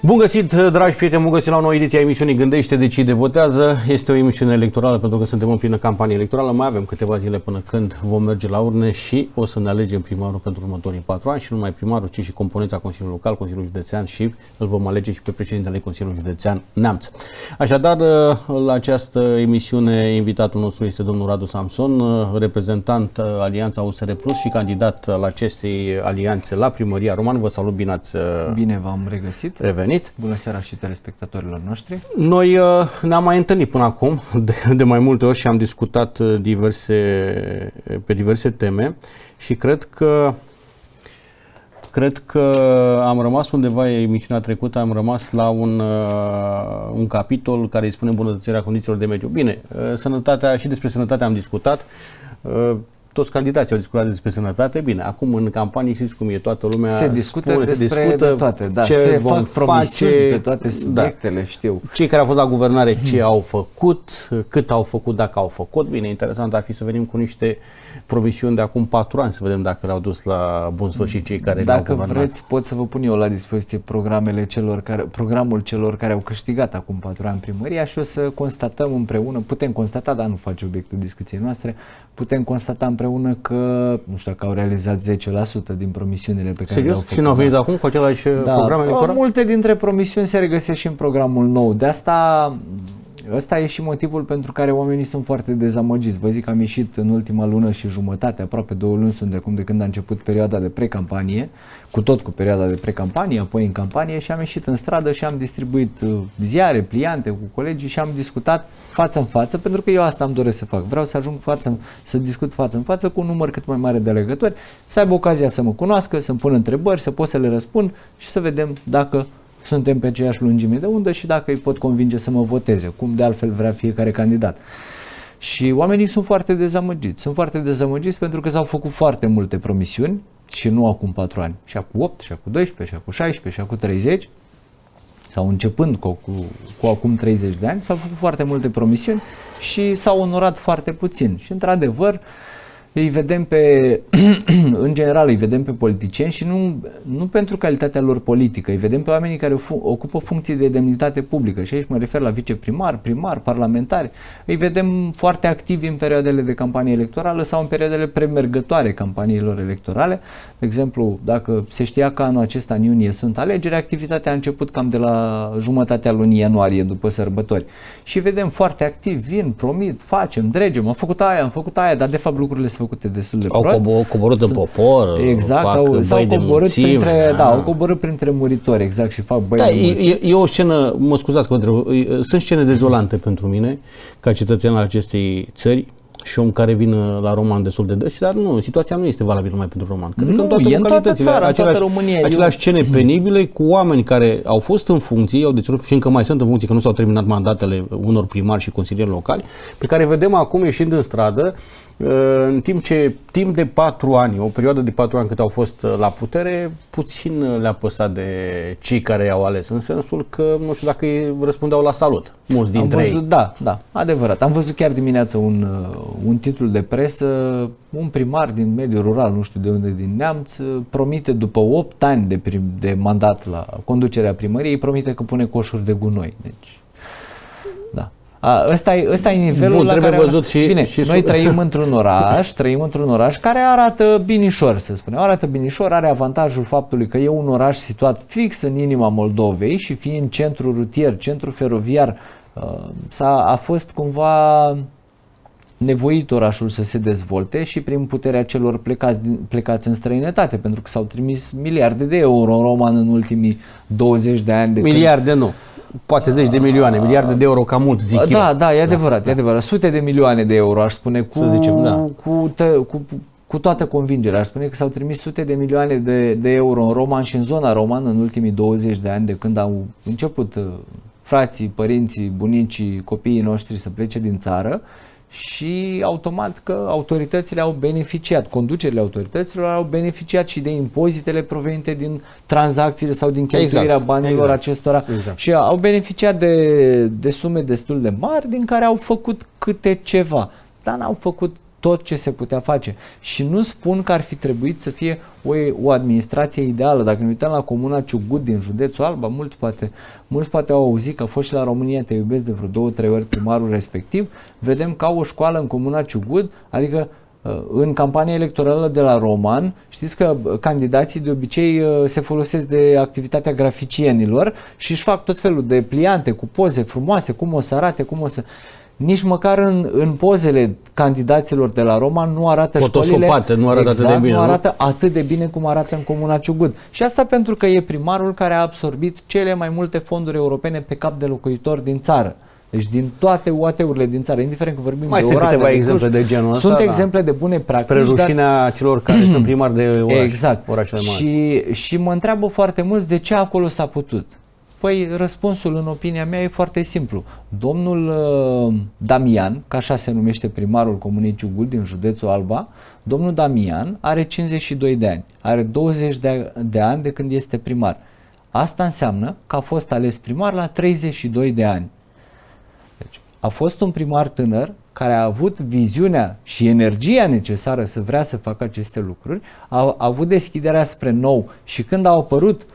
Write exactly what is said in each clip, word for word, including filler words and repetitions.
Bun găsit, dragi prieteni, bun găsit la o nouă ediție a emisiunii Gândește, Decide, Votează. Este o emisiune electorală pentru că suntem în plină campanie electorală. Mai avem câteva zile până când vom merge la urne și o să ne alegem primarul pentru următorii patru ani și nu numai primarul, ci și componența Consiliului Local, Consiliul Județean și îl vom alege și pe președintele Consiliului Județean Neamț. Așadar, la această emisiune, invitatul nostru este domnul Radu Samson, reprezentant Alianța U S R Plus și candidat la acestei alianțe la primăria Roman. Vă salut, bine ați Bine v-am regăsit. revenit. Bună seara și telespectatorilor noștri. Noi uh, ne-am mai întâlnit până acum de, de mai multe ori și am discutat diverse, pe diverse teme și cred că cred că am rămas undeva, emisiunea trecută, am rămas la un, uh, un capitol care îi spune îmbunătățirea condițiilor de mediu. Bine, uh, sănătatea, și despre sănătate am discutat. Uh, Toți candidații au discutat despre sănătate. Bine, acum în campanie știți cum e, toată lumea se discută spune, despre se discută de toate, da, ce se vom fac promisiuni face, pe toate subiectele, da. Știu. Cei care au fost la guvernare ce au făcut, cât au făcut, dacă au făcut. Bine, interesant ar fi să venim cu niște promisiuni de acum patru ani, să vedem dacă le-au dus la bun sfârșit cei care le-au guvernat. Dacă vreți, pot să vă pun eu la dispoziție programele celor care, programul celor care au câștigat acum patru ani primăria și o să constatăm împreună, putem constata, dar nu face obiectul discuției noastre, putem constata împreună că nu știu dacă au realizat zece la sută din promisiunile pe care le-au făcut. Și n-au venit acum cu același da, program electoral? Multe dintre promisiuni se regăsesc și în programul nou. De asta, ăsta e și motivul pentru care oamenii sunt foarte dezamăgiți. Vă zic, am ieșit în ultima lună și jumătate, aproape două luni sunt de acum de când a început perioada de precampanie, cu tot cu perioada de precampanie, apoi în campanie, și am ieșit în stradă și am distribuit ziare, pliante cu colegii și am discutat față în față, pentru că eu asta îmi doresc să fac. Vreau să ajung față, să discut față în față cu un număr cât mai mare de alegători, să aibă ocazia să mă cunoască, să-mi pună întrebări, să pot să le răspund și să vedem dacă suntem pe aceeași lungime de undă și dacă îi pot convinge să mă voteze, cum de altfel vrea fiecare candidat. Și oamenii sunt foarte dezamăgiți. Sunt foarte dezamăgiți pentru că s-au făcut foarte multe promisiuni și nu acum patru ani, și acum opt, și acum doisprezece, și acum șaisprezece, și acum treizeci, sau începând cu, cu, cu acum treizeci de ani, s-au făcut foarte multe promisiuni și s-au onorat foarte puțin. Și într-adevăr, îi vedem pe, în general, îi vedem pe politicieni și nu, nu pentru calitatea lor politică, îi vedem pe oamenii care ocupă funcții de demnitate publică și aici mă refer la viceprimar, primar, parlamentari, îi vedem foarte activi în perioadele de campanie electorală sau în perioadele premergătoare campaniilor electorale. De exemplu, dacă se știa că anul acesta, în iunie, sunt alegeri, activitatea a început cam de la jumătatea lunii ianuarie, după sărbători. Și vedem foarte activi, vin, promit, facem, dregem, am făcut aia, am făcut aia, dar de fapt lucrurile se făcute destul de prost. Au coborât în popor, exact, fac au, s-au de coborât mulțime, printre, da. da, au coborât printre muritori, exact, și fac băi da, de mulțime. e, e o scenă, mă scuzați că întreb, sunt scene dezolante pentru mine, ca cetățean al acestei țări și om care vin la Roman destul de des, dar nu, situația nu este valabilă numai pentru Roman. Cred nu, că în toate e în toată țara, în toată România. Aceleași scene penibile cu oameni care au fost în funcții, au deținut și încă mai sunt în funcții, că nu s-au terminat mandatele unor primari și consilieri locali, pe care vedem acum ieșind în stradă, în timp ce timp de patru ani, o perioadă de patru ani cât au fost la putere, puțin le-a păsat de cei care i-au ales, în sensul că nu știu dacă ei răspundeau la salut, mulți dintre Am văzut, ei. Da, da, adevărat. Am văzut chiar dimineața un, un titlu de presă, un primar din mediul rural, nu știu de unde, din Neamț, promite după opt ani de, prim, de mandat la conducerea primăriei, promite că pune coșuri de gunoi. Deci, da. A, ăsta, e, ăsta e nivelul Bun, la trebuie care... văzut și, Bine, și noi trăim într-un oraș, trăim într-un oraș care arată binișor, să spunem. Arată binișor, are avantajul faptului că e un oraș situat fix în inima Moldovei și fiind centru rutier, centru feroviar, s-a, a fost cumva nevoit orașul să se dezvolte și prin puterea celor plecați, plecați în străinătate, pentru că s-au trimis miliarde de euro în Roman în ultimii douăzeci de ani. De miliarde când... nu. Poate zeci de milioane, miliarde de euro cam mult, zic eu. Da, da, e adevărat, da, e adevărat. Sute de milioane de euro, aș spune, cu, zicem, da. cu, tă, cu, cu toată convingerea. Aș spune că s-au trimis sute de milioane de, de euro în Roman și în zona Roman în ultimii douăzeci de ani, de când au început frații, părinții, bunicii, copiii noștri să plece din țară. Și automat că autoritățile au beneficiat, conducerile autorităților au beneficiat și de impozitele provenite din tranzacțiile sau din cheltuirea exact, banilor exact, acestora exact. Și au beneficiat de, de sume destul de mari din care au făcut câte ceva, dar n-au făcut tot ce se putea face. Și nu spun că ar fi trebuit să fie o, o administrație ideală. Dacă ne uităm la comuna Ciugut din județul Alba, mulți poate, mulți poate au auzit că a fost și la România Te iubesc de vreo două, trei ori primarul respectiv, vedem că au o școală în comuna Ciugut, adică în campania electorală de la Roman, știți că candidații de obicei se folosesc de activitatea graficienilor și își fac tot felul de pliante cu poze frumoase, cum o să arate, cum o să... Nici măcar în, în pozele candidaților de la Roman nu arată școlile, nu arată exact, atât de bine, nu arată nu? atât de bine cum arată în comuna Ciugut. Și asta pentru că e primarul care a absorbit cele mai multe fonduri europene pe cap de locuitor din țară. Deci din toate U A T-urile din țară, indiferent că vorbim mai de sunt Oradea, câteva de exemple Cluj, de genul ăsta. sunt da. exemple de bune practici. Spre rușinea dar... celor care sunt primari de oraș, exact. orașele mari. Și, și mă întreabă foarte mulți de ce acolo s-a putut. Păi răspunsul în opinia mea e foarte simplu. Domnul uh, Damian, că așa se numește primarul comunei Ciugut din județul Alba, domnul Damian are cincizeci și doi de ani, are douăzeci de, de ani de când este primar. Asta înseamnă că a fost ales primar la treizeci și doi de ani. Deci, a fost un primar tânăr care a avut viziunea și energia necesară să vrea să facă aceste lucruri, a, a avut deschiderea spre nou și când a apărut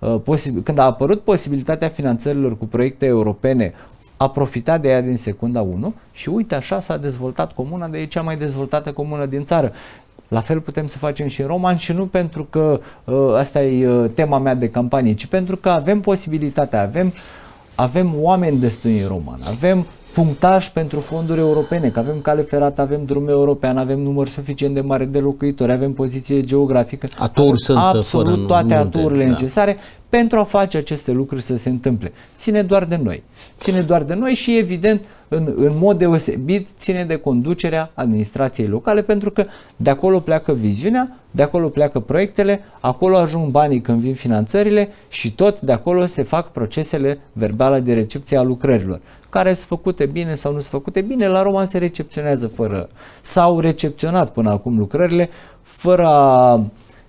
când a apărut posibilitatea finanțărilor cu proiecte europene, a profitat de ea din secunda unu și uite așa s-a dezvoltat comuna, de e cea mai dezvoltată comună din țară. La fel putem să facem și în Roman și nu pentru că uh, asta e uh, tema mea de campanie, ci pentru că avem posibilitatea, avem, avem oameni destui în Roman, avem punctaj pentru fonduri europene, că avem cale ferată, avem drum european, avem număr suficient de mare de locuitori, avem poziție geografică, aturi sunt absolut fără toate multe, aturile da. necesare pentru a face aceste lucruri să se întâmple. Ține doar de noi. Ține doar de noi și evident în, în mod deosebit ține de conducerea administrației locale, pentru că de acolo pleacă viziunea, de acolo pleacă proiectele, acolo ajung banii când vin finanțările și tot de acolo se fac procesele verbale de recepție a lucrărilor, care sunt făcute bine sau nu sunt făcute bine. La Roman se recepționează fără, s-au recepționat până acum lucrările fără a,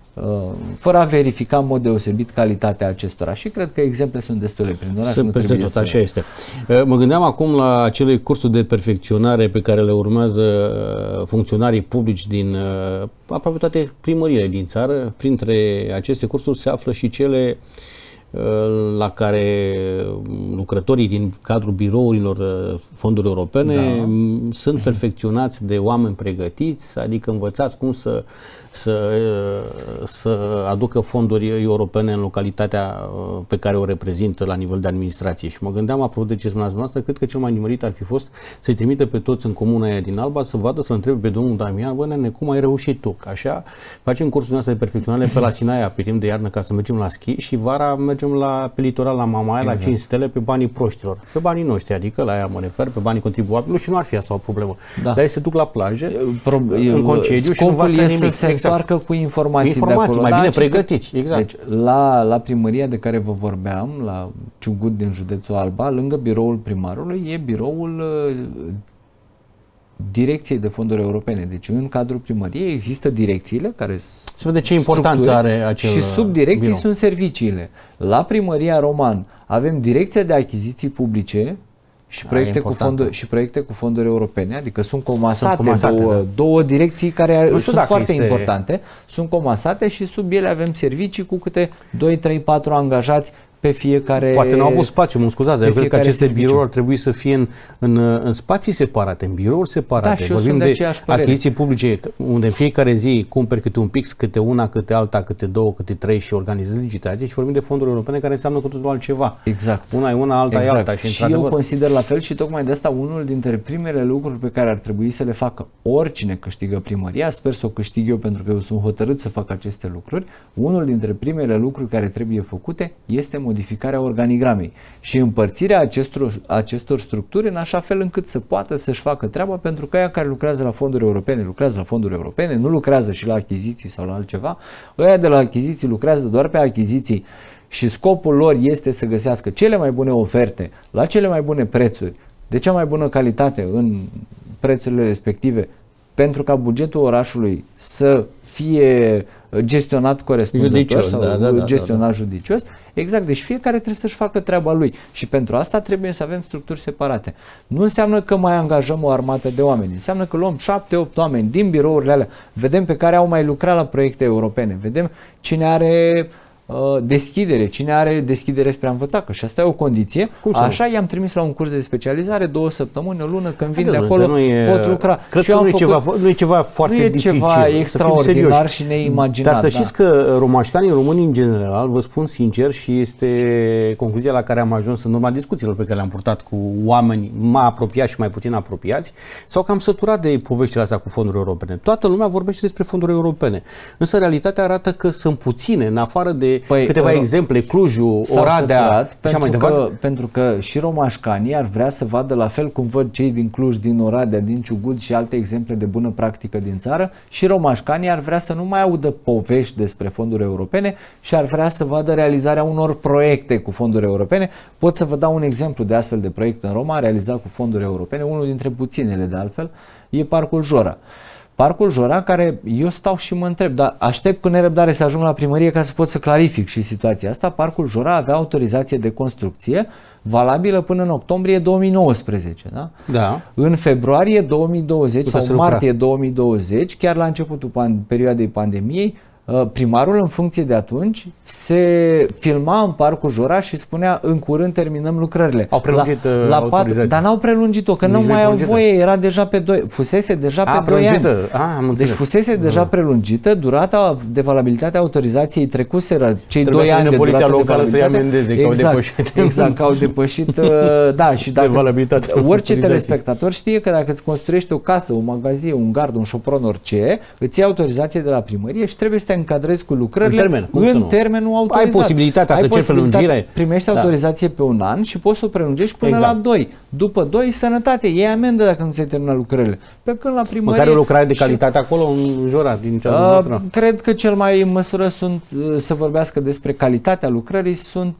fără a verifica în mod deosebit calitatea acestora și cred că exemple sunt destule prin oraș. Sunt peste tot, să... așa este. Mă gândeam acum la acele cursuri de perfecționare pe care le urmează funcționarii publici din aproape toate primăriile din țară. Printre aceste cursuri se află și cele la care lucrătorii din cadrul birourilor fonduri europene da. sunt perfecționați de oameni pregătiți, adică învățați cum să, să, să aducă fonduri europene în localitatea pe care o reprezintă la nivel de administrație. Și mă gândeam, apropo de ce spuneați noastră, cred că cel mai nimerit ar fi fost să-i trimite pe toți în comuna aia din Alba să vadă, să-l întrebe pe domnul Damian, bă, nene, cum ai reușit tu? Așa facem cursul nostru de perfecționare pe la Sinaia pe timp de iarnă ca să mergem la schi și vara mergem la, pe litoral la Mamaia, exact. La cinci stele, pe banii proștilor, pe banii noștri, adică la aia mă refer, pe banii contribuabilor și nu ar fi asta o problemă. Da. Dar ei se duc la plajă, Pro, în concediu și nu învață nimic. Să se exact. întoarcă cu informații, cu informații de acolo. mai da, bine aceste... pregătiți. Exact. Deci, la, la primăria de care vă vorbeam, la Ciugut din județul Alba, lângă biroul primarului, e biroul uh, Direcției de Fonduri Europene. Deci în cadrul primăriei există direcțiile care se vede ce importanță are acel și sub direcții birou. Sunt serviciile. La primăria Roman avem Direcția de Achiziții Publice și proiecte, cu fonduri, și proiecte cu fonduri europene, adică sunt comasate, sunt comasate două, da. două direcții care sunt foarte este... importante, sunt comasate și sub ele avem servicii cu câte doi, trei, patru angajați pe fiecare... Poate n-au avut spațiu, mă scuzați, dar eu cred că aceste birouri ar trebui să fie în, în, în spații separate, în birouri separate. Da, și vorbim de, de achiziții publice, unde în fiecare zi cumperi câte un pix, câte una, câte alta, câte două, câte trei și organizezi licitații și vorbim de fonduri europene care înseamnă cu totul altceva. Exact. Una e una, alta exact. e alta. Și, și eu consider la fel și tocmai de asta unul dintre primele lucruri pe care ar trebui să le facă oricine câștigă primăria, sper să o câștig eu pentru că eu sunt hotărât să fac aceste lucruri, unul dintre primele lucruri care trebuie făcute este modificarea organizației și împărțirea acestor, acestor structuri în așa fel încât să poată să-și facă treaba, pentru că aia care lucrează la fonduri europene, lucrează la fonduri europene, nu lucrează și la achiziții sau la altceva, ăia de la achiziții lucrează doar pe achiziții și scopul lor este să găsească cele mai bune oferte, la cele mai bune prețuri, de cea mai bună calitate în prețurile respective, pentru ca bugetul orașului să fie gestionat corespunzător judicios, sau da, da, da, gestionat da, da. judicios. Exact, deci fiecare trebuie să-și facă treaba lui și pentru asta trebuie să avem structuri separate. Nu înseamnă că mai angajăm o armată de oameni, înseamnă că luăm șapte opt oameni din birourile alea, vedem pe care au mai lucrat la proiecte europene, vedem cine are deschidere, cine are deschidere spre a învăța, că și asta e o condiție. Așa i-am trimis la un curs de specializare, două săptămâni, o lună, când vin de acolo e, pot lucra. Cred și că nu, făcut, e ceva, nu e ceva foarte nu e dificil. ceva extraordinar și neimaginat. Dar să știți da. că romașcanii români în general, vă spun sincer, și este concluzia la care am ajuns în urma discuțiilor pe care le-am purtat cu oameni mai apropiați și mai puțin apropiați, s-au cam săturat de poveștile astea cu fonduri europene. Toată lumea vorbește despre fonduri europene. Însă realitatea arată că sunt puține, în afară de păi, câteva uh, exemple, Clujul, Oradea și mai departe. Că, pentru că și romașcanii ar vrea să vadă, la fel cum văd cei din Cluj, din Oradea, din Ciugud și alte exemple de bună practică din țară, și romașcanii ar vrea să nu mai audă povești despre fonduri europene și ar vrea să vadă realizarea unor proiecte cu fonduri europene. Pot să vă dau un exemplu de astfel de proiect în Roma, realizat cu fonduri europene, unul dintre puținele de altfel, e Parcul Jora. Parcul Jora, care eu stau și mă întreb, dar aștept cu nerăbdare să ajung la primărie ca să pot să clarific și situația asta. Parcul Jora avea autorizație de construcție valabilă până în octombrie două mii nouăsprezece. Da? Da. În februarie două mii douăzeci Putea sau martie două mii douăzeci, chiar la începutul pan perioadei pandemiei, primarul, în funcție de atunci, se filma în Parcul Jora și spunea: în curând terminăm lucrările. Au prelungit la, la autorizația. Dar n-au prelungit-o, că nu mai au voie, era deja pe doi, fusese deja A, pe doi ani. A, am deci fusese deja A. prelungită, durata de valabilitate a autorizației trecuseră cei doi ani de poliția durată locală de să-i amendeze, exact, că au depășit. Exact, că au depășit, da, și dacă orice telespectator știe că dacă îți construiești o casă, o magazie, un gard, un șopron, orice, îți iei autorizație de la primărie și trebuie să te încadrezi cu lucrările în, termen, în termenul autorizat. Ai posibilitatea Ai să ceri prelungire. Primești da. autorizație pe un an și poți să o prelungești până exact. la doi. După doi, sănătate. Iei amendă dacă nu ți-ai terminat lucrările. Pe când la primărie... Măcar o lucrare de calitate și... acolo în Jora, din cea uh, noastră. Cred că cel mai în măsură sunt uh, să vorbească despre calitatea lucrării sunt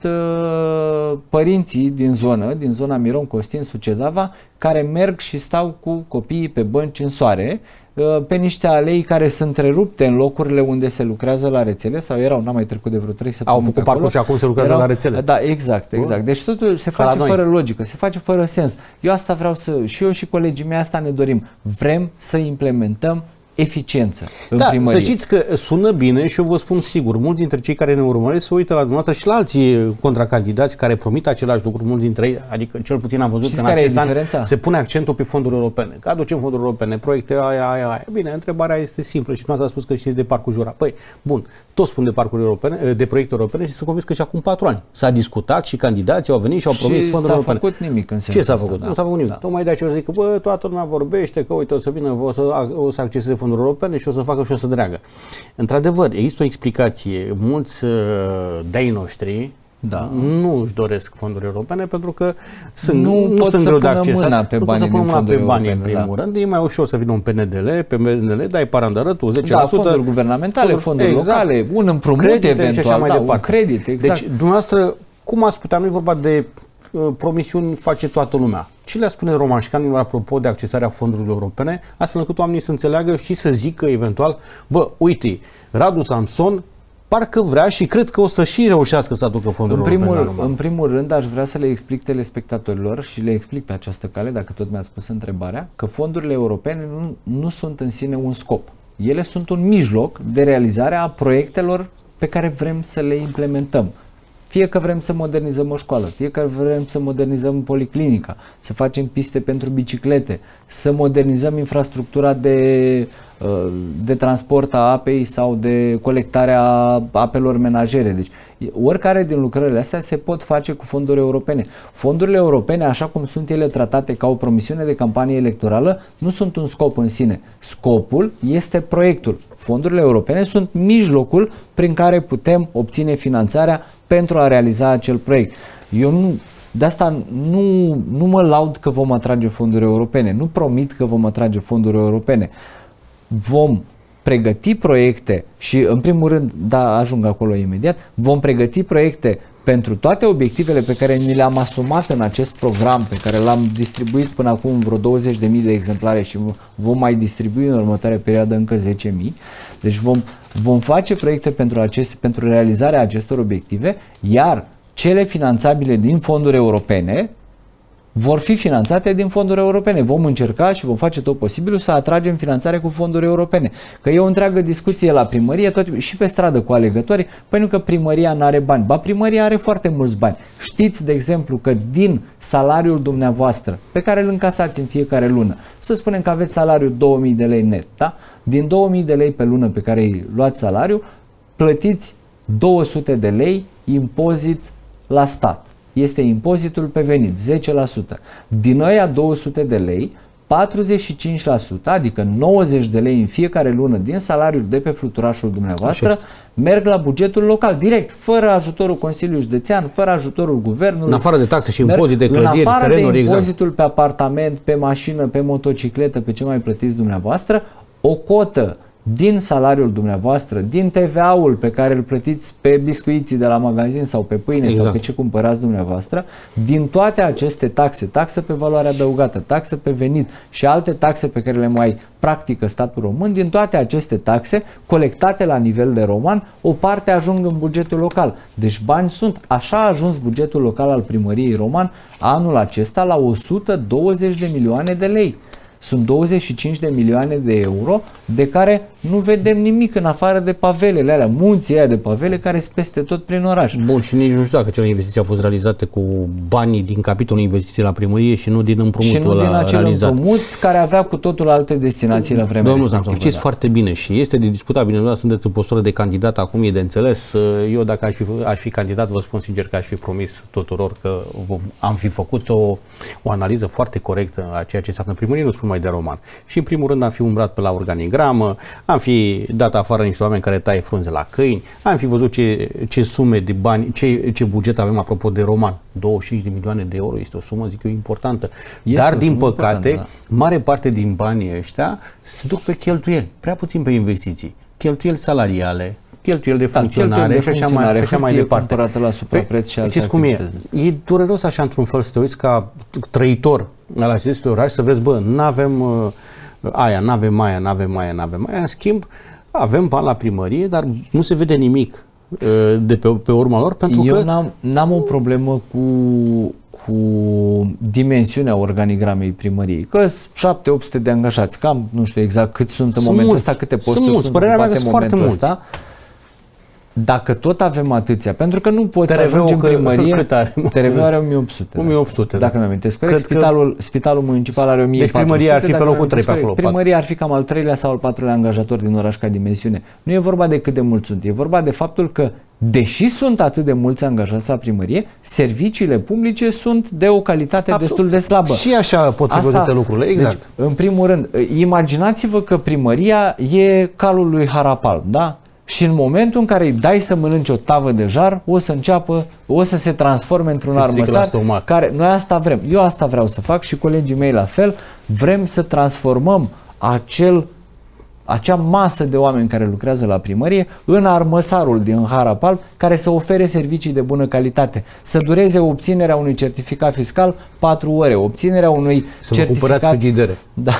uh, părinții din zonă, din zona Miron, Costin, Sucedava, care merg și stau cu copiii pe bănci în soare, pe niște alei care sunt întrerupte în locurile unde se lucrează la rețele, sau erau, n-am mai trecut de vreo trei săptămâni. Au făcut parcul și acum se lucrează erau, la rețele. Da, exact, exact. Deci totul se face fără logică, se face fără sens. Eu asta vreau să, și eu și colegii mei asta ne dorim. Vrem să implementăm eficiență în da, primărie. Să știți că sună bine și eu vă spun sigur, mulți dintre cei care ne urmăresc se uită la dumneavoastră și la alții contracandidați care promit același lucru, mulți dintre ei, adică cel puțin am văzut Știți că în acest an diferența? se pune accentul pe fonduri europene, că aducem fonduri europene, proiecte aia, aia, aia. Bine, întrebarea este simplă și dumneavoastră a spus că știți de Parcul Jura. Păi, bun, toți spun de parcuri europene, de proiecte europene și sunt convins că și acum patru ani s-a discutat și candidații au venit și au promis și fonduri europene. făcut nimic în Ce s-a făcut? Da. Nu s-a făcut nimic. Da. Tocmai de aceea zic că bă, toată lumea vorbește că uite o să vină, o să, o să acceseze fonduri europene și o să facă și o să dreagă. Într-adevăr, există o explicație. Mulți uh, de-ai noștri da. nu își doresc fonduri europene pentru că sunt, nu, nu sunt greu de accesat. Mâna pe nu bani pot să pună mâna pe bani europene, în primul da. rând. E mai ușor să vină un P N D L, pe P N D L dai parandărătul, zece la sută. Da, fonduri guvernamentale, fonduri, fonduri exact, locale, un împrumut eventual, și așa mai da, departe. Un credit, exact. Deci, dumneavoastră, cum ați putea, nu e vorba de uh, promisiuni face toată lumea. Ce le spune romașcanilor apropo de accesarea fondurilor europene, astfel încât oamenii să înțeleagă și să zică eventual, bă, uite, Radu Samson parcă vrea și cred că o să și reușească să aducă fonduri în primul, europene. În primul rând, aș vrea să le explic telespectatorilor și le explic pe această cale, dacă tot mi-ați pus întrebarea, că fondurile europene nu, nu sunt în sine un scop. Ele sunt un mijloc de realizare a proiectelor pe care vrem să le implementăm. Fie că vrem să modernizăm o școală, fie că vrem să modernizăm policlinica, să facem piste pentru biciclete, să modernizăm infrastructura de, de transport a apei sau de colectarea apelor menajere. Deci, oricare din lucrările astea se pot face cu fonduri europene. Fondurile europene, așa cum sunt ele tratate ca o promisiune de campanie electorală, nu sunt un scop în sine. Scopul este proiectul. Fondurile europene sunt mijlocul prin care putem obține finanțarea pentru a realiza acel proiect. Eu nu, de asta nu, nu mă laud că vom atrage fonduri europene, nu promit că vom atrage fonduri europene. Vom pregăti proiecte și, în primul rând, da, ajung acolo imediat, vom pregăti proiecte pentru toate obiectivele pe care ni le-am asumat în acest program, pe care l-am distribuit până acum vreo douăzeci de mii de exemplare și vom mai distribui în următoarea perioadă încă zece mii, deci vom, vom face proiecte pentru, aceste, pentru realizarea acestor obiective, iar cele finanțabile din fonduri europene vor fi finanțate din fonduri europene. Vom încerca și vom face tot posibilul să atragem finanțare cu fonduri europene. Că e o întreagă discuție la primărie, tot, și pe stradă cu alegătorii, pentru că primăria nu are bani. Ba, primăria are foarte mulți bani. Știți, de exemplu, că din salariul dumneavoastră, pe care îl încasați în fiecare lună, să spunem că aveți salariul două mii de lei net, da? Din două mii de lei pe lună pe care îi luați salariu, plătiți două sute de lei impozit la stat. Este impozitul pe venit, zece la sută. Din aia două sute de lei, patruzeci și cinci la sută, adică nouăzeci de lei în fiecare lună din salariul de pe fluturașul dumneavoastră, merg la bugetul local, direct, fără ajutorul Consiliului Județean, fără ajutorul Guvernului. În afară de taxe și impozit de clădiri, în afară terenuri, de impozitul exact. pe apartament, pe mașină, pe motocicletă, pe ce mai plătiți dumneavoastră, o cotă din salariul dumneavoastră, din T V A-ul pe care îl plătiți pe biscuiții de la magazin sau pe pâine exact. Sau pe ce cumpărați dumneavoastră, din toate aceste taxe, taxă pe valoare adăugată, taxă pe venit și alte taxe pe care le mai practică statul român, din toate aceste taxe colectate la nivel de roman, o parte ajung în bugetul local. Deci bani sunt. Așa a ajuns bugetul local al primăriei Roman anul acesta la o sută douăzeci de milioane de lei. Sunt douăzeci și cinci de milioane de euro de care nu vedem nimic în afară de pavelele alea, munții aia de pavele care sunt peste tot prin oraș. Bun, și nici nu știu dacă cele investiții au fost realizate cu banii din capitolul investiții la primărie și nu din împrumutul și nu din acel realizat. împrumut care avea cu totul alte destinații la vremea Domnul respectivă. Zanțov, știți foarte bine și este de discutat, bine, sunteți în postură de candidat, acum e de înțeles. Eu dacă aș fi, aș fi candidat, vă spun sincer că aș fi promis tuturor că am fi făcut o, o analiză foarte corectă a ceea ce înseamnă primărie, nu spun mai de Roman. Și în primul rând am fi umbrat pe la organigramă, am fi dat afară niște oameni care taie frunze la câini, am fi văzut ce, ce sume de bani, ce, ce buget avem apropo de Roman. douăzeci și cinci de milioane de euro este o sumă, zic eu, importantă. Este Dar, din păcate, da. mare parte din banii ăștia se duc pe cheltuieli, prea puțin pe investiții. Cheltuieli salariale, cheltuieli de funcționare, da, și așa mai, așa mai departe. La suprapreț și știți cum e? E dureros așa într-un fel să te uiți ca trăitor al acestui oraș să vezi, bă, n-avem uh, aia, n-avem aia, n-avem aia, n-avem aia. În schimb, avem bani la primărie, dar nu se vede nimic uh, de pe, pe urma lor, pentru Eu că... Eu n-am, n-am o problemă cu, cu dimensiunea organigramei primăriei, că sunt șapte opt sute de angajați, cam, nu știu exact cât sunt, sunt în momentul ăsta, câte posturi sunt, sunt, părerea mea că sunt foarte mulți. Ăsta. Dacă tot avem atâția, pentru că nu poți să ajungi în primărie, T R V are o mie opt sute. o mie opt sute, dacă mi amintesc corect, spitalul, spitalul municipal are o mie patru sute. Deci primăria ar fi pe locul trei pe acolo. Primăria ar fi cam al treilea sau al patrulea angajator din oraș ca dimensiune. Nu e vorba de cât de mulți sunt, e vorba de faptul că, deși sunt atât de mulți angajați la primărie, serviciile publice sunt de o calitate Absolut. destul de slabă. Și așa pot fi văzute lucrurile, exact. Deci, în primul rând, imaginați-vă că primăria e calul lui Harapalm, da? Și în momentul în care îi dai să mănânci o tavă de jar, o să înceapă, o să se transforme într-un armăsar care, noi asta vrem, eu asta vreau să fac și colegii mei la fel, vrem să transformăm acel, acea masă de oameni care lucrează la primărie în armăsarul din Harapalm care să ofere servicii de bună calitate, să dureze obținerea unui certificat fiscal patru ore, obținerea unui să certificat... Să vă cumpărați frigidere. Da.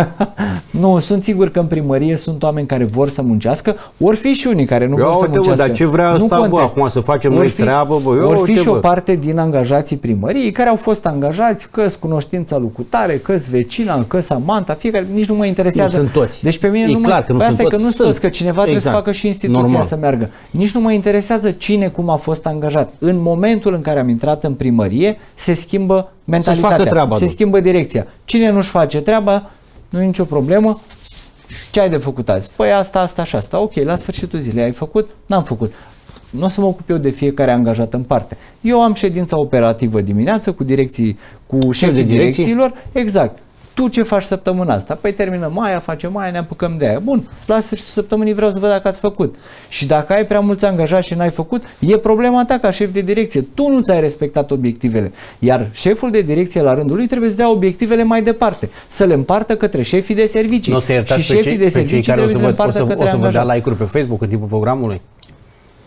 Nu, sunt sigur că în primărie sunt oameni care vor să muncească, ori fi și unii care nu eu vor să muncească. Dar ce vrea ăsta, bă, acum să facem noi treabă, bă, eu, Ori fi și bă. o parte din angajații primăriei care au fost angajați, că-s cunoștința lui cutare, că-s vecina, că-s amanta, fiecare, nici nu mă interesează. Nu sunt toți. Deci pe mine e nu clar mă... că nu Păi sunt asta toți. E că nu sunt toți, că cineva exact. trebuie să facă și instituția Normal. să meargă. Nici nu mă interesează cine cum a fost angajat. În momentul în care am intrat în primărie, se schimbă mentalitatea, treaba, se schimbă direcția. Cine nu-și face treaba, nu e nicio problemă. Ce ai de făcut azi? Păi asta, asta și asta. Ok, la sfârșitul zilei ai făcut? N-am făcut. Nu o să mă ocup eu de fiecare angajat în parte. Eu am ședința operativă dimineață cu direcții, cu șefii direcțiilor. Exact. Tu ce faci săptămâna asta? Păi terminăm aia, facem aia, ne apucăm de aia. Bun, la sfârșitul săptămânii vreau să văd dacă ați făcut. Și dacă ai prea mulți angajați și n-ai făcut, e problema ta ca șef de direcție. Tu nu ți-ai respectat obiectivele. Iar șeful de direcție la rândul lui trebuie să dea obiectivele mai departe, să le împartă către șefii de servicii. Nu o să iertați și pe șefii cei, de servicii pe cei care o să, vă, o să, o să vă dea angajați. like-uri pe Facebook în timpul programului?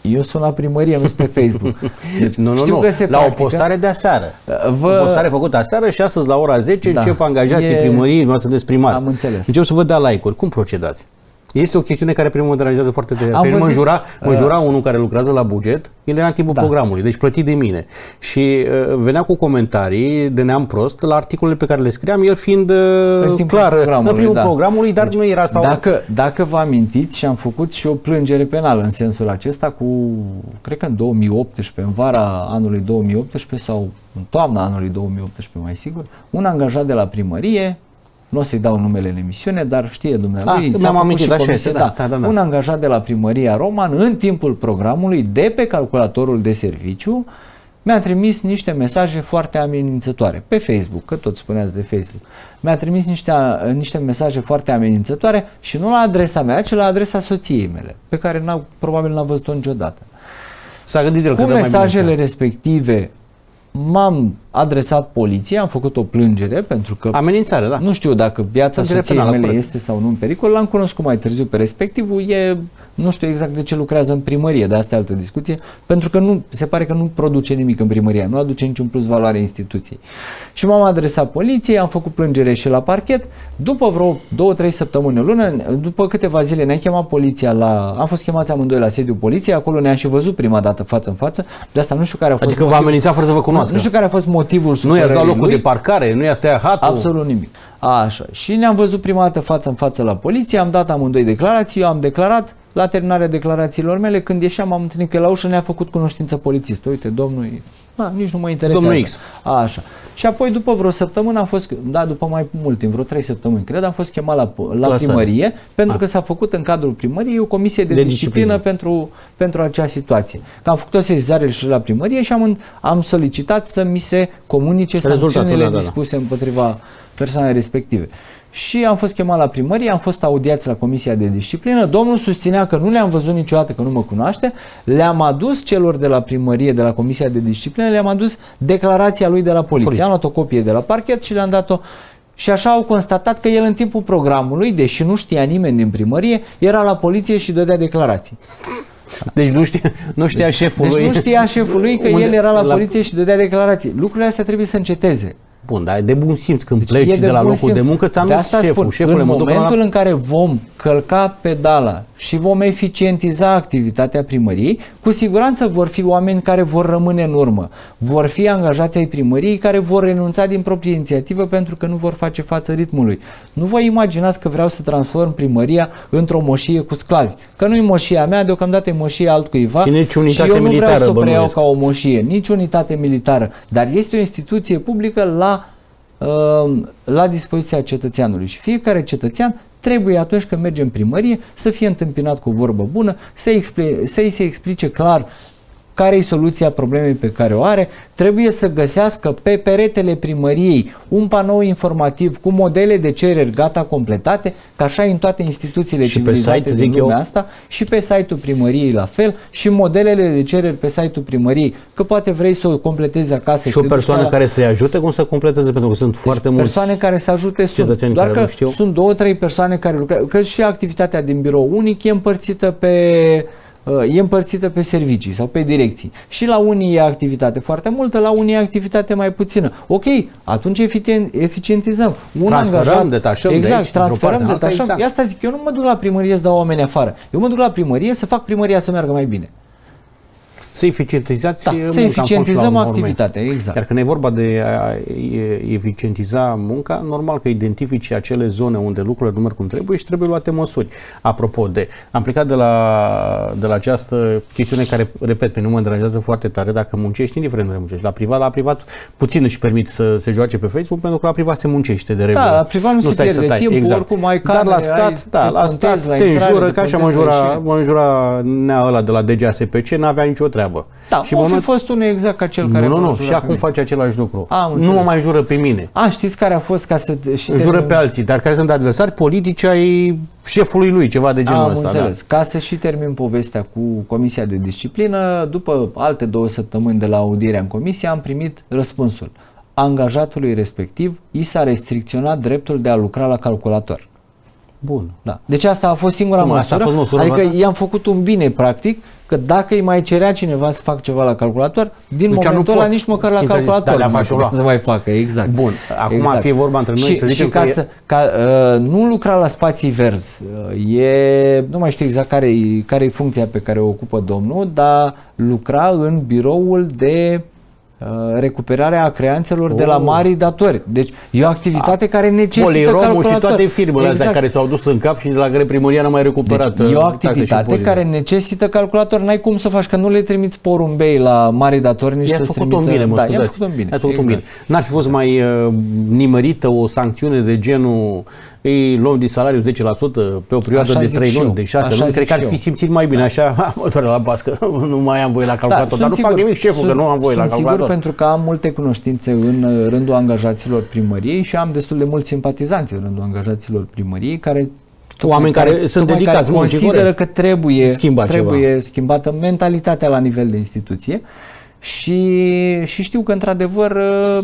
Eu sunt la primărie, nu sunt pe Facebook. Deci, nu, nu, nu. La practică, o postare de aseară. Vă... O postare făcută aseară și astăzi la ora zece da, încep angajații e... primăriei, nu să primari. Am înțeles. Încep să vă dea like-uri. Cum procedați? Este o chestiune care primul mă deranjează foarte tare. Mă înjura, mă înjura unul care lucrează la buget, el era în timpul da. programului, deci plătit de mine. Și uh, venea cu comentarii de neam prost la articolele pe care le scriam, el fiind uh, clar în primul da. programului, dar deci, nu era asta. Dacă, dacă vă amintiți, și am făcut și o plângere penală în sensul acesta cu, cred că în două mii optsprezece, în vara anului două mii optsprezece sau în toamna anului două mii optsprezece mai sigur, un angajat de la primărie, nu o să-i dau numele în emisiune, dar știe dumneavoastră, ah, mi-am amintit, așa este, da, da, da, da. un angajat de la primăria Roman, în timpul programului, de pe calculatorul de serviciu, mi-a trimis niște mesaje foarte amenințătoare pe Facebook, că tot spuneați de Facebook. Mi-a trimis niște, niște mesaje foarte amenințătoare și nu la adresa mea, ci la adresa soției mele, pe care n-a, probabil n-a văzut-o niciodată. S-a gândit el cu mesajele respective m-am adresat poliției, am făcut o plângere pentru că amenințare, da. Nu știu dacă viața soției mele este sau nu în pericol, l-am cunoscut mai târziu pe respectivul, e, nu știu exact de ce lucrează în primărie, dar asta e altă discuție, pentru că nu, se pare că nu produce nimic în primărie, nu aduce niciun plus valoare instituției. Și m-am adresat poliției, am făcut plângere și la parchet, după vreo două, trei săptămâni, lună, după câteva zile ne-a chemat poliția la, am fost chemați amândoi la sediul poliției, acolo ne-am și văzut prima dată față în față, de asta nu știu care a fost. Adică v-a amenințat fără să vă cunoască. Nu știu care a fost motivul. Nu i-ați dat locul de parcare, nu i-ați tăiat hatul. Absolut nimic. Așa. Și ne-am văzut prima dată față în față la poliție, am dat amândoi declarații, eu am declarat, la terminarea declarațiilor mele, când ieșeam, am întâlnit că la ușă ne-a făcut cunoștință polițistul. Uite, domnul, da, nici nu mă interesează. Domnul X. Așa. Și apoi, după vreo săptămână, am fost, da, după mai mult timp, vreo trei săptămâni, cred, am fost chemat la, la primărie, pentru A. că s-a făcut în cadrul primăriei o comisie de, de disciplină, disciplină pentru, pentru acea situație. Că am făcut o sesizare și la primărie și am, am solicitat să mi se comunice sancțiunile dispuse împotriva persoanei respective. Și am fost chemat la primărie, am fost audiați la comisia de disciplină, domnul susținea că nu le-am văzut niciodată, că nu mă cunoaște, le-am adus celor de la primărie, de la comisia de disciplină, le-am adus declarația lui de la poliție. Poliție. Am luat o copie de la parchet și le-am dat-o și așa au constatat că el în timpul programului, deși nu știa nimeni din primărie, era la poliție și dădea declarații. Deci nu știa, nu știa șeful deci lui. nu știa șeful lui că unde, el era la, la poliție și dădea declarații. Lucrurile astea trebuie să înceteze. Bun, dar e de bun simț când deci pleci de, de la locul simț. de muncă, ți-a anunț șeful. Spun, șeful în momentul la... în care vom călca pedala și vom eficientiza activitatea primăriei, cu siguranță vor fi oameni care vor rămâne în urmă. Vor fi angajați ai primăriei care vor renunța din proprie inițiativă pentru că nu vor face față ritmului. Nu vă imaginați că vreau să transform primăria într-o moșie cu sclavi. Că nu e moșia mea, deocamdată e moșia altcuiva și, nici unitate și eu nu militară, vreau să o preiau ca o moșie, nici unitate militară, dar este o instituție publică la la dispoziția cetățeanului și fiecare cetățean trebuie atunci când merge în primărie să fie întâmpinat cu o vorbă bună, să-i să se explice clar care e soluția problemei pe care o are, trebuie să găsească pe peretele primăriei un panou informativ cu modele de cereri gata completate, ca așa în toate instituțiile și civilizate din lumea eu... asta, și pe site-ul primăriei la fel, și modelele de cereri pe site-ul primăriei, că poate vrei să o completezi acasă. Și o persoană la... care să-i ajute cum să completeze, pentru că sunt deci foarte mulți persoane care să ajute sunt, doar că sunt două, trei persoane care lucrează, că și activitatea din birou unic e împărțită pe e împărțită pe servicii sau pe direcții. Și la unii e activitate foarte multă, la unii e activitate mai puțină. Ok, atunci eficientizăm. Un transferăm, angajat, detașăm exact, de aici, transferăm, detașăm. Exact. Asta zic, eu nu mă duc la primărie să dau oameni afară. Eu mă duc la primărie să fac primăria să meargă mai bine. Să eficientizați da, munca. Să eficientizăm activitatea, exact. Iar când e vorba de a eficientiza munca, normal că identifici acele zone unde lucrurile nu merg cum trebuie și trebuie luate măsuri. Apropo de, am plecat de la, de la această chestiune care, repet, pe nu mă deranjează foarte tare, dacă muncești, indiferent unde muncești. La privat, la privat puțin își permit să se joace pe Facebook, pentru că la privat se muncește de regulă. Da, la privat nu, nu se pierde timp, exact. Oricum ai camere, dar la stat, ai, da, la stat te înjură, ca așa mă înjura, mă înjura nea ăla de la D G A S P C, n-avea nicio treabă. Da, și o moment... fi fost unul exact ca cel care... Nu, nu, nu, și acum face același lucru. A, nu mă mai jură pe mine. A, știți care a fost ca să... Jură pe alții, dar care sunt adversari politici ai șefului lui, ceva de genul Am ăsta. înțeles. Da. Ca să și termin povestea cu Comisia de Disciplină, după alte două săptămâni de la audierea în comisie, am primit răspunsul. Angajatului respectiv i s-a restricționat dreptul de a lucra la calculator. Bun. Da. Deci asta a fost singura Cum, măsură, asta a fost măsură adică i-am făcut un bine practic că dacă îi mai cerea cineva să facă ceva la calculator, din deci momentul ăla nici măcar la calculator da, nu să mai facă. Exact. Bun, acum exact. fie vorba între noi și, să zicem și ca că să, e... ca, uh, nu lucra la spații verzi. Uh, e, nu mai știu exact care e care e funcția pe care o ocupă domnul, dar lucra în biroul de recuperarea a creanțelor oh. de la mari datori. Deci e o activitate a, care necesită calculator. Și toate firmele exact. astea care s-au dus în cap și de la care primăria n-a mai recuperat. Deci, e o activitate care necesită calculator. N-ai cum să faci, că nu le trimiți porumbei la mari datori, nici să-ți trimită... bine, mă da, scuzați. făcut-o bine. Exact. bine. N-ar fi fost mai uh, nimărită o sancțiune de genul ei luăm din salariu zece la sută pe o perioadă așa de trei luni, de șase luni, cred că ar fi simțit mai bine așa, ha, mă doare la bască, nu mai am voie la calculator, da, dar nu sigur, fac nimic șeful sunt, că nu am voie la calculator. Sunt sigur pentru că am multe cunoștințe în rândul angajaților primăriei și am destul de mulți simpatizanți în rândul angajaților primăriei care oameni care, care sunt dedicați, care consideră că trebuie, trebuie schimbată mentalitatea la nivel de instituție și, și știu că într-adevăr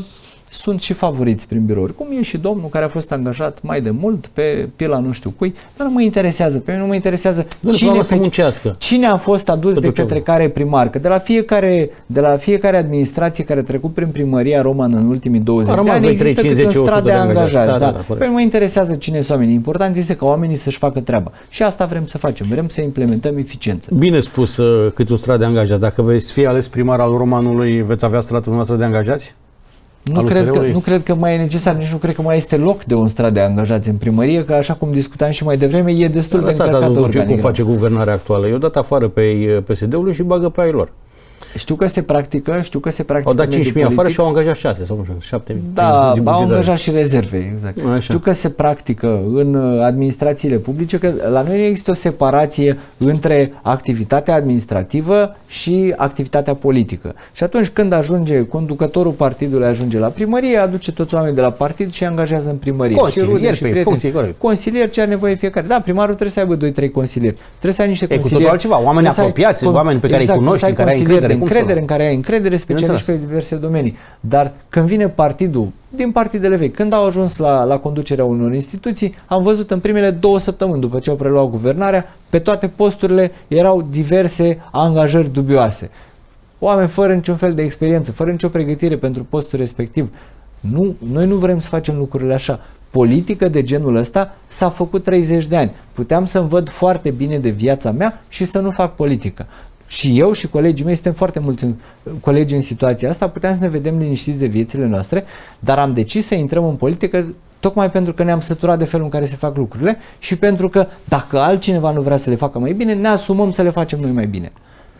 sunt și favoriți prin birouri, cum e și domnul care a fost angajat mai de mult pe pila nu știu cui, dar nu mă interesează, pe mine nu mă interesează cine, pe, cine a fost adus de către care primar, că de la fiecare, de la fiecare administrație care a trecut prin primăria romană în ultimii douăzeci de ani există câte un strat de angajați. Da, da, da, da, pe mine mă interesează cine sunt oamenii, important este ca oamenii să-și facă treaba și asta vrem să facem, vrem să implementăm eficiență. Bine spus, cât un strat de angajați, dacă veți fi ales primar al Romanului, veți avea stratul noastră de angajați? Nu cred, că, nu cred că mai e necesar, nici nu cred că mai este loc de un strat de angajați în primărie, că așa cum discutam și mai devreme, e destul de încărcată organigramă. Cum face guvernarea actuală? Eu dat afară pe P S D-ul și bagă pe ai lor. Știu că se practică, știu că se practică. Au dat cinci mii afară și au angajat șase sau nu știu, șapte mii. Da, au angajat și rezerve, exact. Așa. Știu că se practică în administrațiile publice, că la noi nu există o separație între activitatea administrativă și activitatea politică. Și atunci când ajunge conducătorul partidului ajunge la primărie, aduce toți oamenii de la partid și angajează în primărie. Consilieri pe funcție, corect. Consilieri ce are nevoie fiecare. Da, primarul trebuie să aibă doi trei consilieri. Trebuie să ai niște consilieri. E cu totul altceva, oameni apropiați, oameni pe care îi cunoști, în care ai încredere. încredere, în care ai încredere, specialiști pe diverse domenii. Dar când vine partidul, din partidele vechi, când au ajuns la, la conducerea unor instituții, am văzut în primele două săptămâni după ce au preluat guvernarea, pe toate posturile erau diverse angajări dubioase. Oameni fără niciun fel de experiență, fără nicio pregătire pentru postul respectiv. Nu, noi nu vrem să facem lucrurile așa. Politică de genul ăsta s-a făcut treizeci de ani. Puteam să-mi văd foarte bine de viața mea și să nu fac politică. Și eu și colegii mei, suntem foarte mulți în, colegi în situația asta, puteam să ne vedem liniștiți de viețile noastre, dar am decis să intrăm în politică tocmai pentru că ne-am săturat de felul în care se fac lucrurile și pentru că dacă altcineva nu vrea să le facă mai bine, ne asumăm să le facem noi mai bine.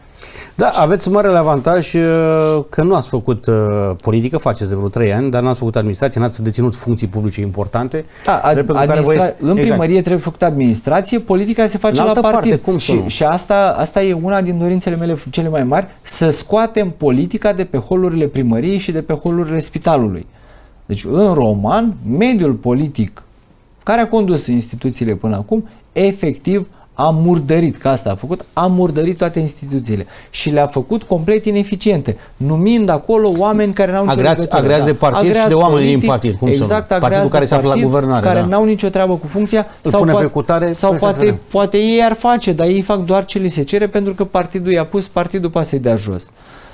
Da, aveți marele avantaj că nu ați făcut uh, politică, faceți de vreo trei ani, dar n-ați făcut administrație, n-ați deținut funcții publice importante. Da, ad, care voi... În primărie exact. Trebuie făcut administrație, politica se face la partid. Parte, cum și, și asta, asta e una din dorințele mele cele mai mari, să scoatem politica de pe holurile primăriei și de pe holurile spitalului. Deci în Roman, mediul politic care a condus instituțiile până acum, efectiv a murdărit, că asta a făcut, a murdărit toate instituțiile și le-a făcut complet ineficiente, numind acolo oameni care n-au nicio legătură. Agreați de partid agreați și de oameni din partid, cum exact, să partidul care se află la guvernare. Care da. n-au nicio treabă cu funcția îl sau, pune poate, pe cutare, sau poate, poate ei ar face, dar ei fac doar ce li se cere pentru că partidul i-a pus, partidul poate să-i dea jos.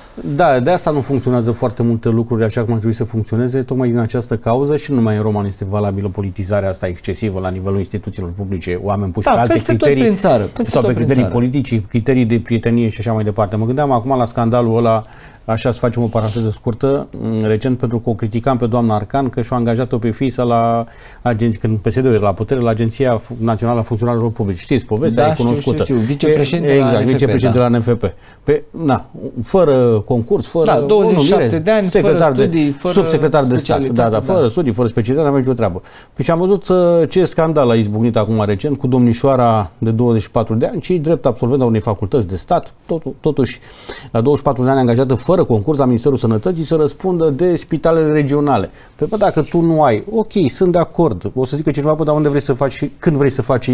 Da, de asta nu funcționează foarte multe lucruri așa cum ar trebui să funcționeze, tocmai din această cauză și nu numai în Roman este valabilă politizarea asta excesivă la nivelul instituțiilor publice, oameni puși da, pe alte criterii tot țară, sau pe criterii politici, criterii de prietenie și așa mai departe. Mă gândeam acum la scandalul ăla, așa să facem o paranteză scurtă, recent pentru că o criticam pe doamna Arcan că și-a angajat-o pe fiița la agenție, când P S D-ul era la putere, la Agenția Națională a Funcționarilor Publici. Știți povestea, da, e cunoscută. Știu, știu, vicepreședinte exact, la vicepreședinte da. la N F P. Pe, na, fără concurs, fără da, douăzeci și șapte de ani, fără studii, fără subsecretar de stat, da, da, fără da. studii, fără specialitate, n-avea nicio treabă. Păi și am văzut ce scandal a izbucnit acum recent cu domnișoara de douăzeci și patru de ani, cei drept absolvent a unei facultăți de stat, totul, totuși la douăzeci și patru de ani angajată fără concurs la Ministerul Sănătății să răspundă de spitalele regionale. Păi bă, dacă tu nu ai, ok, sunt de acord, o să zică cineva, bă, dar unde vrei să faci și când vrei să faci,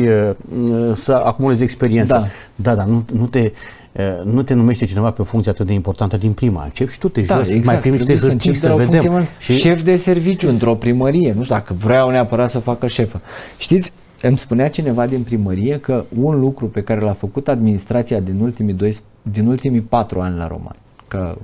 să acumulezi experiență. Da, da, dar nu, nu te nu te numește cineva pe o funcție atât de importantă din prima. Începi și tu te da, joci, exact. mai primi niște hârtii să, să vedem. Funcție, și... Șef de serviciu într-o primărie. Nu știu dacă vreau neapărat să facă șefă. Știți, îmi spunea cineva din primărie că un lucru pe care l-a făcut administrația din ultimii din ultimii patru ani la Roman, că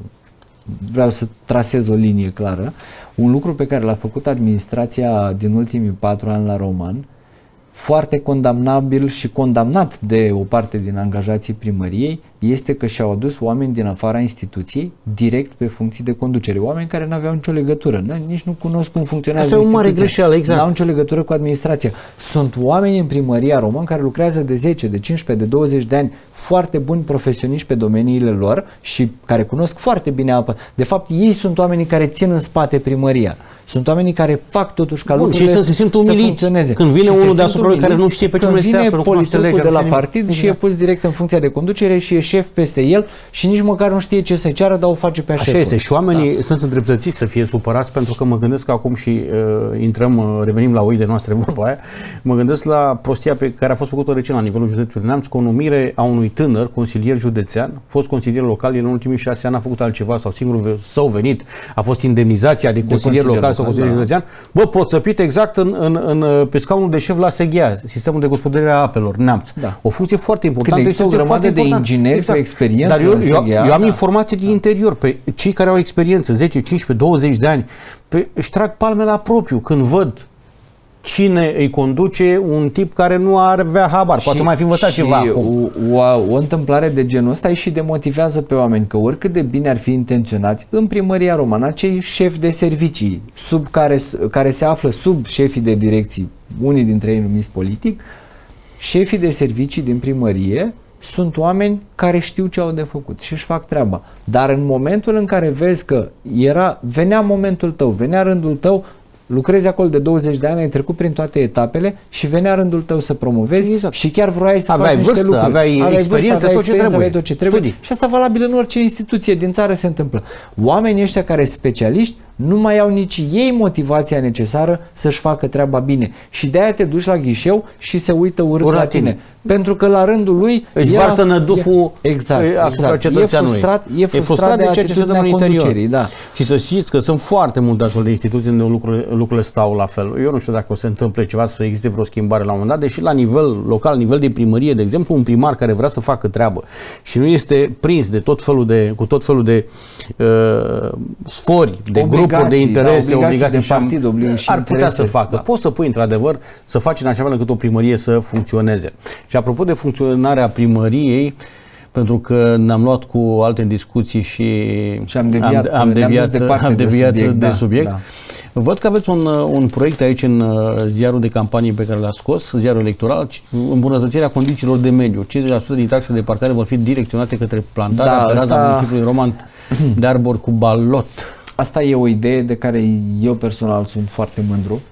vreau să trasez o linie clară, un lucru pe care l-a făcut administrația din ultimii patru ani la Roman, foarte condamnabil și condamnat de o parte din angajații primăriei, este că și-au adus oameni din afara instituției direct pe funcții de conducere. Oameni care nu aveau nicio legătură, nici nu cunosc cum funcționează instituția. Asta e o mare greșeală, exact. Nu au nicio legătură cu administrația. Sunt oameni în primăria Roman care lucrează de zece, de cincisprezece, de douăzeci de ani, foarte buni profesioniști pe domeniile lor și care cunosc foarte bine apă. De fapt, ei sunt oamenii care țin în spate primăria. Sunt oamenii care fac totuși ca lucrurile să, se simt umiliți să funcționeze. Când vine unul deasupra lui care nu știe pe cine se află, nu cunoaște legea, de la partid exact. Și e pus direct în funcția de conducere și e șef peste el și nici măcar nu știe ce să-i ceară, dar o face pe a șeful. Așa este. Și oamenii da. sunt îndreptățiți să fie supărați, pentru că mă gândesc că acum și uh, intrăm, uh, revenim la oile noastre, vorba aia, mă gândesc la prostia pe care a fost făcută recent la nivelul județului Neamț, cu o numire a unui tânăr consilier județean, fost consilier local, el în ultimii șase ani a făcut altceva sau singurul său venit a fost indemnizația de, de consilier local, local sau consilier da. județean. Bă, proțăpit exact în, în, în, pe scaunul de șef la S G A, Sistemul de Gospodărire a Apelor, Neamț. Da. O funcție foarte importantă. Există o grămadă de ingineri exact. cu experiență. Dar eu, eu, eu am da. informații din da. interior. Pe cei care au experiență, zece, cincisprezece, douăzeci de ani, pe, își trag palme la propriu când văd cine îi conduce un tip care nu ar avea habar, și, poate mai fi învățat ceva acum. O, o, o întâmplare de genul ăsta și demotivează pe oameni, că oricât de bine ar fi intenționați, în primăria Roman, acei șefi de servicii sub care, care se află sub șefii de direcții, unii dintre ei numiți politic, șefii de servicii din primărie sunt oameni care știu ce au de făcut și își fac treaba. Dar în momentul în care vezi că era, venea momentul tău, venea rândul tău, lucrezi acolo de douăzeci de ani, ai trecut prin toate etapele și venea rândul tău să promovezi exact. și chiar vroiai să aveai faci vârstă, niște lucruri. Aveai, aveai experiență, tot ce trebuie. Tot ce trebuie. Și asta valabil în orice instituție din țară se întâmplă. Oamenii ăștia care sunt specialiști nu mai au nici ei motivația necesară să-și facă treaba bine. Și de-aia te duci la ghișeu și se uită urât la tine. Pentru că la rândul lui își varsă năduful exact, asupra exact. cetățeanului. E frustrat, e frustrat, e frustrat de, de ceea ce se dă în interior. Da. Și să știți că sunt foarte multe astfel de instituții unde lucrurile, lucrurile stau la fel. Eu nu știu dacă o să se întâmple ceva, să existe vreo schimbare la un moment dat, deși la nivel local, nivel de primărie, de exemplu, un primar care vrea să facă treabă și nu este prins de tot felul de, cu tot felul de uh, sfori, de obligații, grupuri de interese, da, obligații, de partid, obligații ar putea interese, să facă. Da. Poți să pui într-adevăr să faci în așa fel încât o primărie să funcționeze. Și apropo de funcționarea primăriei, pentru că ne-am luat cu alte discuții și, și am deviat, am, am deviat, am deviat de subiect. De da, subiect. Da. Văd că aveți un, un proiect aici în ziarul de campanie pe care l-a scos, ziarul electoral, îmbunătățirea condițiilor de mediu. cincizeci la sută din taxele de parcare vor fi direcționate către plantarea da, pe raza asta... municipiului Roman de arbori cu balot. Asta e o idee de care eu personal sunt foarte mândru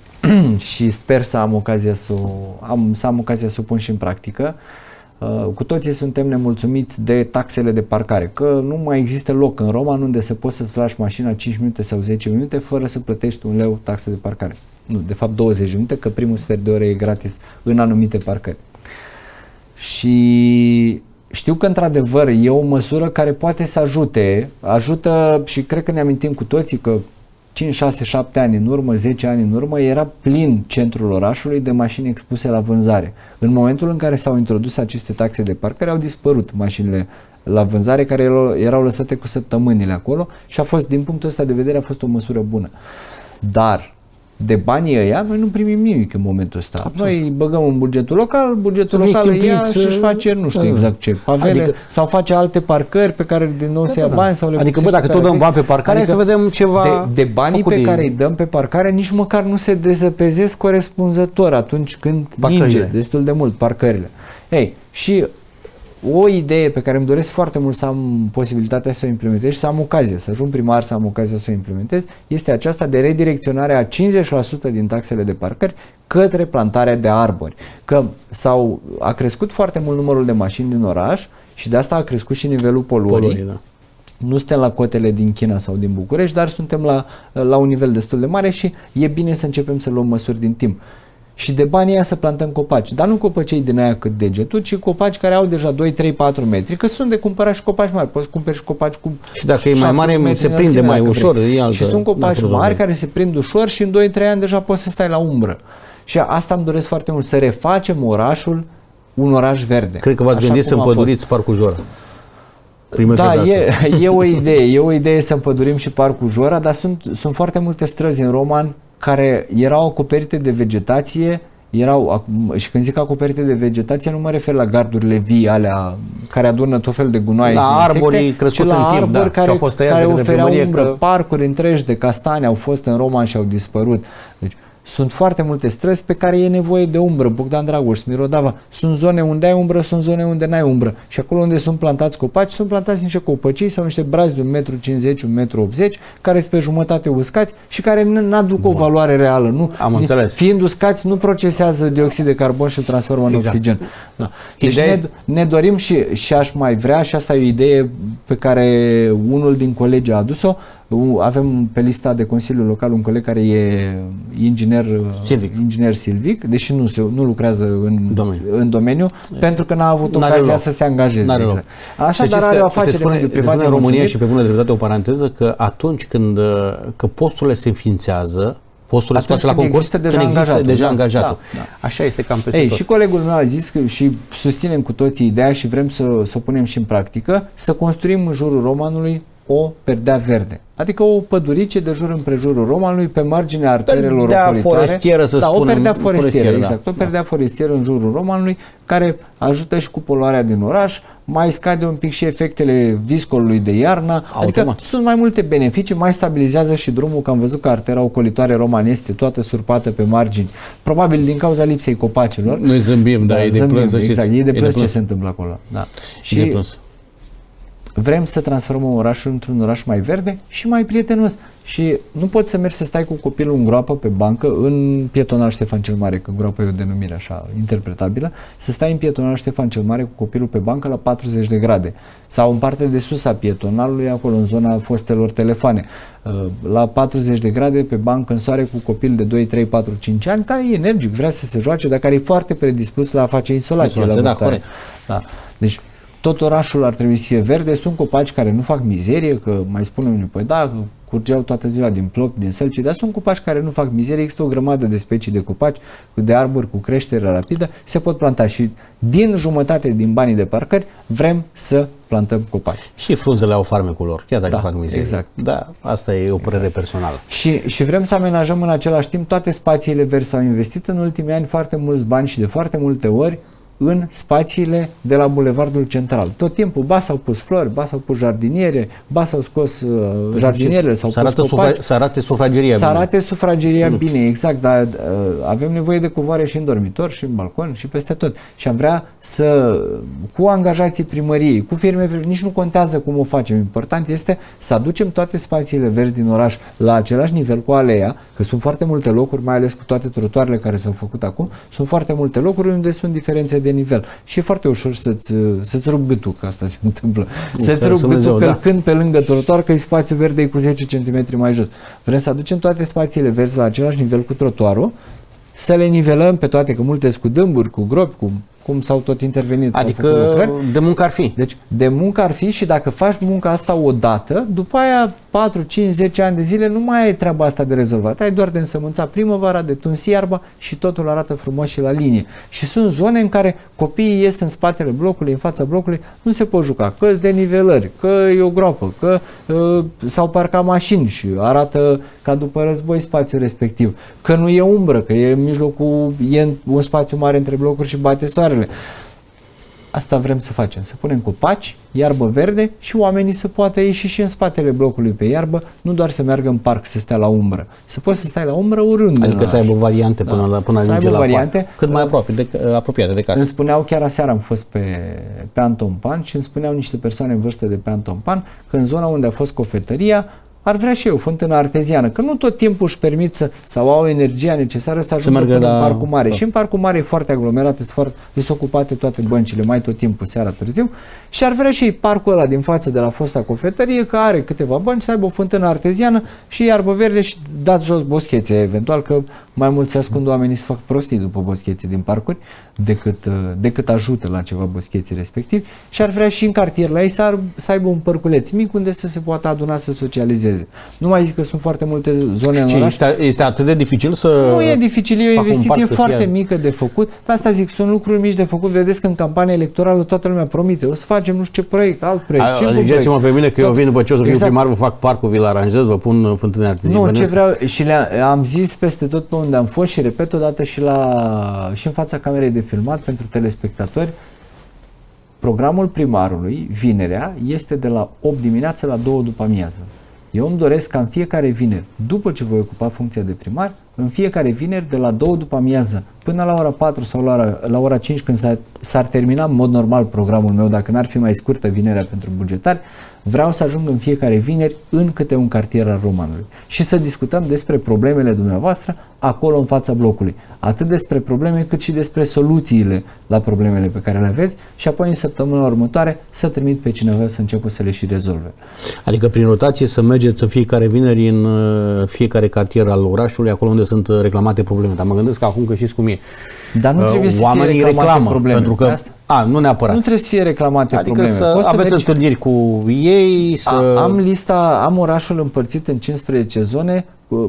și sper să am ocazia să o, am, să am ocazia să o pun și în practică. Uh, cu toții suntem nemulțumiți de taxele de parcare, că nu mai există loc în Roman unde să poți să-ți lași mașina cinci minute sau zece minute fără să plătești un leu taxe de parcare. Nu, de fapt douăzeci de minute, că primul sfert de oră e gratis în anumite parcări. Și știu că într-adevăr e o măsură care poate să ajute, ajută și cred că ne amintim cu toții că cinci, șase, șapte ani în urmă, zece ani în urmă, era plin centrul orașului de mașini expuse la vânzare. În momentul în care s-au introdus aceste taxe de parcare, au dispărut mașinile la vânzare care erau lăsate cu săptămânile acolo și a fost, din punctul ăsta de vedere, a fost o măsură bună. Dar de banii ăia, noi nu primim nimic în momentul ăsta. Absolut. Noi băgăm în bugetul local, bugetul local ia și își face, nu știu da, exact ce, pavele, adică, sau face alte parcări pe care din nou da, se ia da, bani sau le adică bă, dacă tot dăm bani pe parcare, adică, să vedem ceva de, de banii pe din... care îi dăm pe parcare, nici măcar nu se dezăpezesc corespunzător atunci când ninge destul de mult parcările. Ei, și o idee pe care îmi doresc foarte mult să am posibilitatea să o implementez și să am ocazia, să ajung primar să am ocazia să o implementez, este aceasta de redirecționare a cincizeci la sută din taxele de parcări către plantarea de arbori. Că sau a crescut foarte mult numărul de mașini din oraș și de asta a crescut și nivelul poluării. Poluării, da. Nu suntem la cotele din China sau din București, dar suntem la, la un nivel destul de mare și e bine să începem să luăm măsuri din timp. Și de banii aia să plantăm copaci, dar nu copăcei din aia cât degetul, ci copaci care au deja doi, trei, patru metri, că sunt de cumpărat și copaci mari, poți cumperi și copaci cu și dacă e mai mare se prinde mai ușor, e altă, și sunt copaci mari care se prind ușor și în doi, trei ani deja poți să stai la umbră. Și asta îmi doresc foarte mult, să refacem orașul un oraș verde. Cred că v-ați gândit să împăduriți Parcul Jora. Da, e, e o idee, e o idee să împădurim și Parcul Jora, dar sunt, sunt foarte multe străzi în Roman care erau acoperite de vegetație, erau, și când zic acoperite de vegetație, nu mă refer la gardurile vii, alea care adună tot fel de gunoaie, la arborii crescuți în timp, da, care, și au fost tăiați care de ofereau umbră, că... parcuri întregi de castane au fost în Roman și au dispărut. Deci, sunt foarte multe străzi pe care e nevoie de umbră. Bogdan Dragoș, Smirodava. Sunt zone unde ai umbră, sunt zone unde n-ai umbră. Și acolo unde sunt plantați copaci, sunt plantați niște copăcii sau niște brazi de un metru cincizeci, un metru optzeci, care sunt pe jumătate uscați și care n-aduc o valoare reală. Nu, Am înțeles. Fiind uscați, nu procesează dioxid de carbon și îl transformă în exact. oxigen. Da. Deci ne, este... ne dorim și, și aș mai vrea, și asta e o idee pe care unul din colegi a adus-o. Avem pe lista de Consiliul Local un coleg care e inginer silvic, inginer silvic deși nu, se, nu lucrează în domeniu, în domeniu pentru că n-a avut ocazia să se angajeze. Exact. Așa, dar are o afacere se spune, se spune în România și pe bună dreptate o paranteză că atunci când că posturile se înființeze, posturile scoase la concurs, există deja când există angajatul, deja da, angajatul. Da, da. Așa este cam peste Ei, tot. Și colegul meu a zis că și susținem cu toții ideea și vrem să, să o punem și în practică, să construim în jurul Romanului o perdea verde. Adică o pădurice de jur împrejurul Romanului pe marginea arterelor perdea ocolitoare. forestieră, să da, spunem. o perdea forestieră, forestieră exact. Da. O perdea forestieră în jurul Romanului care ajută și cu poluarea din oraș, mai scade un pic și efectele viscolului de iarnă. Automat. Adică sunt mai multe beneficii, mai stabilizează și drumul, că am văzut că artera ocolitoare Roman este toată surpată pe margini. Probabil din cauza lipsei copacilor. Noi zâmbim, da, da e de plâns. Exact, e de plâns ce se întâmplă acolo. Da. Și de plâns. Vrem să transformăm orașul într-un oraș mai verde și mai prietenos. Și nu poți să mergi să stai cu copilul în groapă pe bancă, în pietonal Ștefan cel Mare, că groapă e o denumire așa interpretabilă, să stai în pietonal Ștefan cel Mare cu copilul pe bancă la patruzeci de grade. Sau în partea de sus a pietonalului, acolo în zona fostelor telefoane, la patruzeci de grade pe bancă în soare cu copil de doi, trei, patru, cinci ani, care e energic, vrea să se joace, dar care e foarte predispus la a face insolație. Insolație, la da, corect. Da. Deci, tot orașul ar trebui să fie verde, sunt copaci care nu fac mizerie, că mai spunem unii, păi da, curgeau toată ziua din plopi, din sălci, dar sunt copaci care nu fac mizerie, există o grămadă de specii de copaci, de arbori cu creștere rapidă, se pot planta și din jumătate din banii de parcări vrem să plantăm copaci. Și frunzele au farmecul lor, chiar dacă da, fac mizerie. Exact. Da, asta e o părere exact. personală. Și, și vrem să amenajăm în același timp toate spațiile verzi. S-au investit în ultimii ani foarte mulți bani și de foarte multe ori în spațiile de la Bulevardul Central. Tot timpul, ba s-au pus flori, ba s-au pus jardiniere, ba s-au scos uh, jardinierele, s-au pus copaci. Să arate sufrageria bine. Să arate sufrageria mm. bine, exact, dar uh, avem nevoie de cuvoare și în dormitor, și în balcon, și peste tot. Și am vrea să, cu angajații primăriei, cu firme, nici nu contează cum o facem. Important este să aducem toate spațiile verzi din oraș la același nivel cu aleea, că sunt foarte multe locuri, mai ales cu toate trotuarele care s-au făcut acum, sunt foarte multe locuri unde sunt diferențe de nivel. Și e foarte ușor să-ți, să-ți rup gâtul, că asta se întâmplă. Să-ți rup gâtul călcând da. pe lângă trotuar, că e spațiu verde cu zece centimetri mai jos. Vrem să aducem toate spațiile verzi la același nivel cu trotuarul, să le nivelăm pe toate, că multe cu dâmburi, cu gropi, cu cum s-au tot intervenit. Adică de muncă ar fi. Deci de muncă ar fi și dacă faci munca asta odată, după aia patru, cinci, zece ani de zile nu mai ai treaba asta de rezolvat. Ai doar de însămânțat primăvara, de tuns iarba și totul arată frumos și la linie. Și sunt zone în care copiii ies în spatele blocului, în fața blocului, nu se pot juca, că de nivelări, că e o groapă, că uh, s-au parcat mașini și arată ca după război spațiul respectiv, că nu e umbră, că e în mijlocul, e un spațiu mare între blocuri și bate soarele. Asta vrem să facem, să punem copaci, iarbă verde și oamenii să poată ieși și în spatele blocului pe iarbă, nu doar să meargă în parc să stea la umbră. Să poți să stai la umbră oriunde. Adică să aibă variante până la până ajunge la variante, parc. Cât mai aproape de, apropiate de casă. Îmi spuneau, chiar aseară am fost pe, pe Anton Pan și îmi spuneau niște persoane în vârstă de pe Anton Pan că în zona unde a fost cofetăria ar vrea și eu fântână arteziană, că nu tot timpul își permit să, sau au energia necesară să ajungă până la... în Parcul Mare. Da. Și în Parcul Mare e foarte aglomerat, sunt foarte, sunt ocupate toate băncile, mai tot timpul, seara târziu, și ar vrea și ei parcul ăla din față de la fosta cofetărie, că are câteva bănci, să aibă o fântână arteziană și iarbă verde și dați jos boschețe, eventual, că mai mult se ascund oamenii să fac prostii după boscheții din parcuri, decât, decât ajută la ceva boscheții respectiv, și ar vrea și în cartier la ei să, ar, să aibă un părculeț mic unde să se poată aduna să socializeze. finanțeze. Nu mai zic că sunt foarte multe zone în oraș. Este, este atât de dificil să... Nu e dificil, e o investiție foarte fie... mică de făcut. Pe asta zic, sunt lucruri mici de făcut. Vedeți că în campania electorală toată lumea promite, o să facem nu știu ce proiect, alt proiect. Alegeți-mă pe mine că eu vin după ce o să fiu exact. primar, vă fac parcul, vi-l aranjez, vă pun fântâne artizii. Nu, ce vreau, și le-am zis peste tot pe unde am fost și repet odată și, la, și în fața camerei de filmat pentru telespectatori, programul primarului, vinerea, este de la opt dimineața la două după amiază. Eu îmi doresc ca în fiecare vineri, după ce voi ocupa funcția de primar, în fiecare vineri de la două după amiază până la ora patru sau la ora, la ora cinci, când s-ar termina în mod normal programul meu, dacă n-ar fi mai scurtă vinerea pentru bugetari, vreau să ajung în fiecare vineri în câte un cartier al Romanului și să discutăm despre problemele dumneavoastră acolo în fața blocului. Atât despre probleme cât și despre soluțiile la problemele pe care le aveți și apoi în săptămâna următoare să trimit pe cineva să înceapă să le și rezolve. Adică prin rotație să mergeți în fiecare vineri în fiecare cartier al orașului, acolo unde sunt reclamate probleme. Dar mă gândesc că acum că știți cum e. Dar nu trebuie să oamenii fie reclamate reclamă, probleme. Pentru că, a, nu neapărat. Nu trebuie să fie reclamate adică probleme. Să Poți aveți să mergi... întâlniri cu ei, să... A, am lista, am orașul împărțit în cincisprezece zone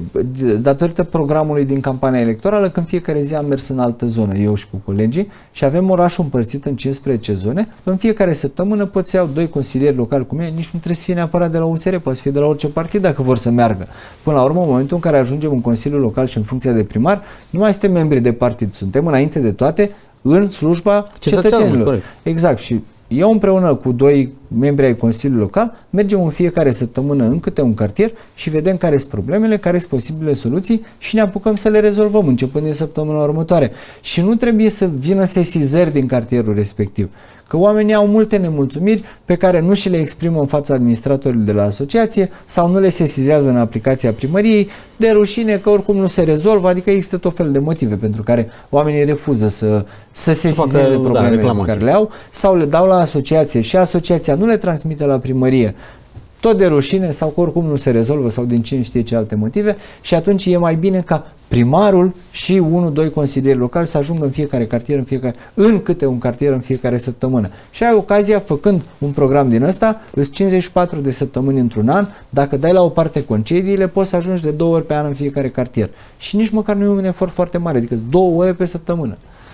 datorită programului din campania electorală, când fiecare zi am mers în altă zonă, eu și cu colegii, și avem orașul împărțit în cincisprezece zone. În fiecare săptămână pot să iau doi consilieri locali cu mine, nici nu trebuie să fie neapărat de la U S R, poate să fie de la orice partid dacă vor să meargă. Până la urmă, în momentul în care ajungem în Consiliul Local și în funcția de primar, nu mai suntem membri de partid, suntem înainte de toate în slujba cetățenilor. Exact. Și eu împreună cu doi membri ai Consiliului Local mergem în fiecare săptămână în câte un cartier și vedem care sunt problemele, care sunt posibile soluții și ne apucăm să le rezolvăm începând din săptămâna următoare. Și nu trebuie să vină sesizări din cartierul respectiv. Că oamenii au multe nemulțumiri pe care nu și le exprimă în fața administratorului de la asociație sau nu le sesizează în aplicația primăriei de rușine că oricum nu se rezolvă, adică există tot fel de motive pentru care oamenii refuză să, să sesizeze problemele da, pe care le au sau le dau la asociație și asociația nu le transmite la primărie tot de rușine sau că oricum nu se rezolvă sau din cine știe ce alte motive și atunci e mai bine ca primarul și unul, doi consilieri locali să ajungă în fiecare cartier, în, fiecare, în câte un cartier în fiecare săptămână. Și ai ocazia, făcând un program din ăsta, îți cincizeci și patru de săptămâni într-un an, dacă dai la o parte concediile, poți să ajungi de două ori pe an în fiecare cartier. Și nici măcar nu e un efort foarte mare, adică două ore pe săptămână.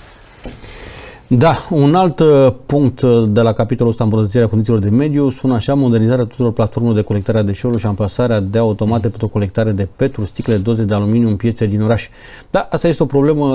Da, un alt uh, punct de la capitolul ăsta, îmbunătățirea condițiilor de mediu, sună așa: modernizarea tuturor platformelor de colectare a deșeurilor și amplasarea de automate pentru colectare de peturi, sticle, doze de aluminiu în piețe din oraș. Da, asta este o problemă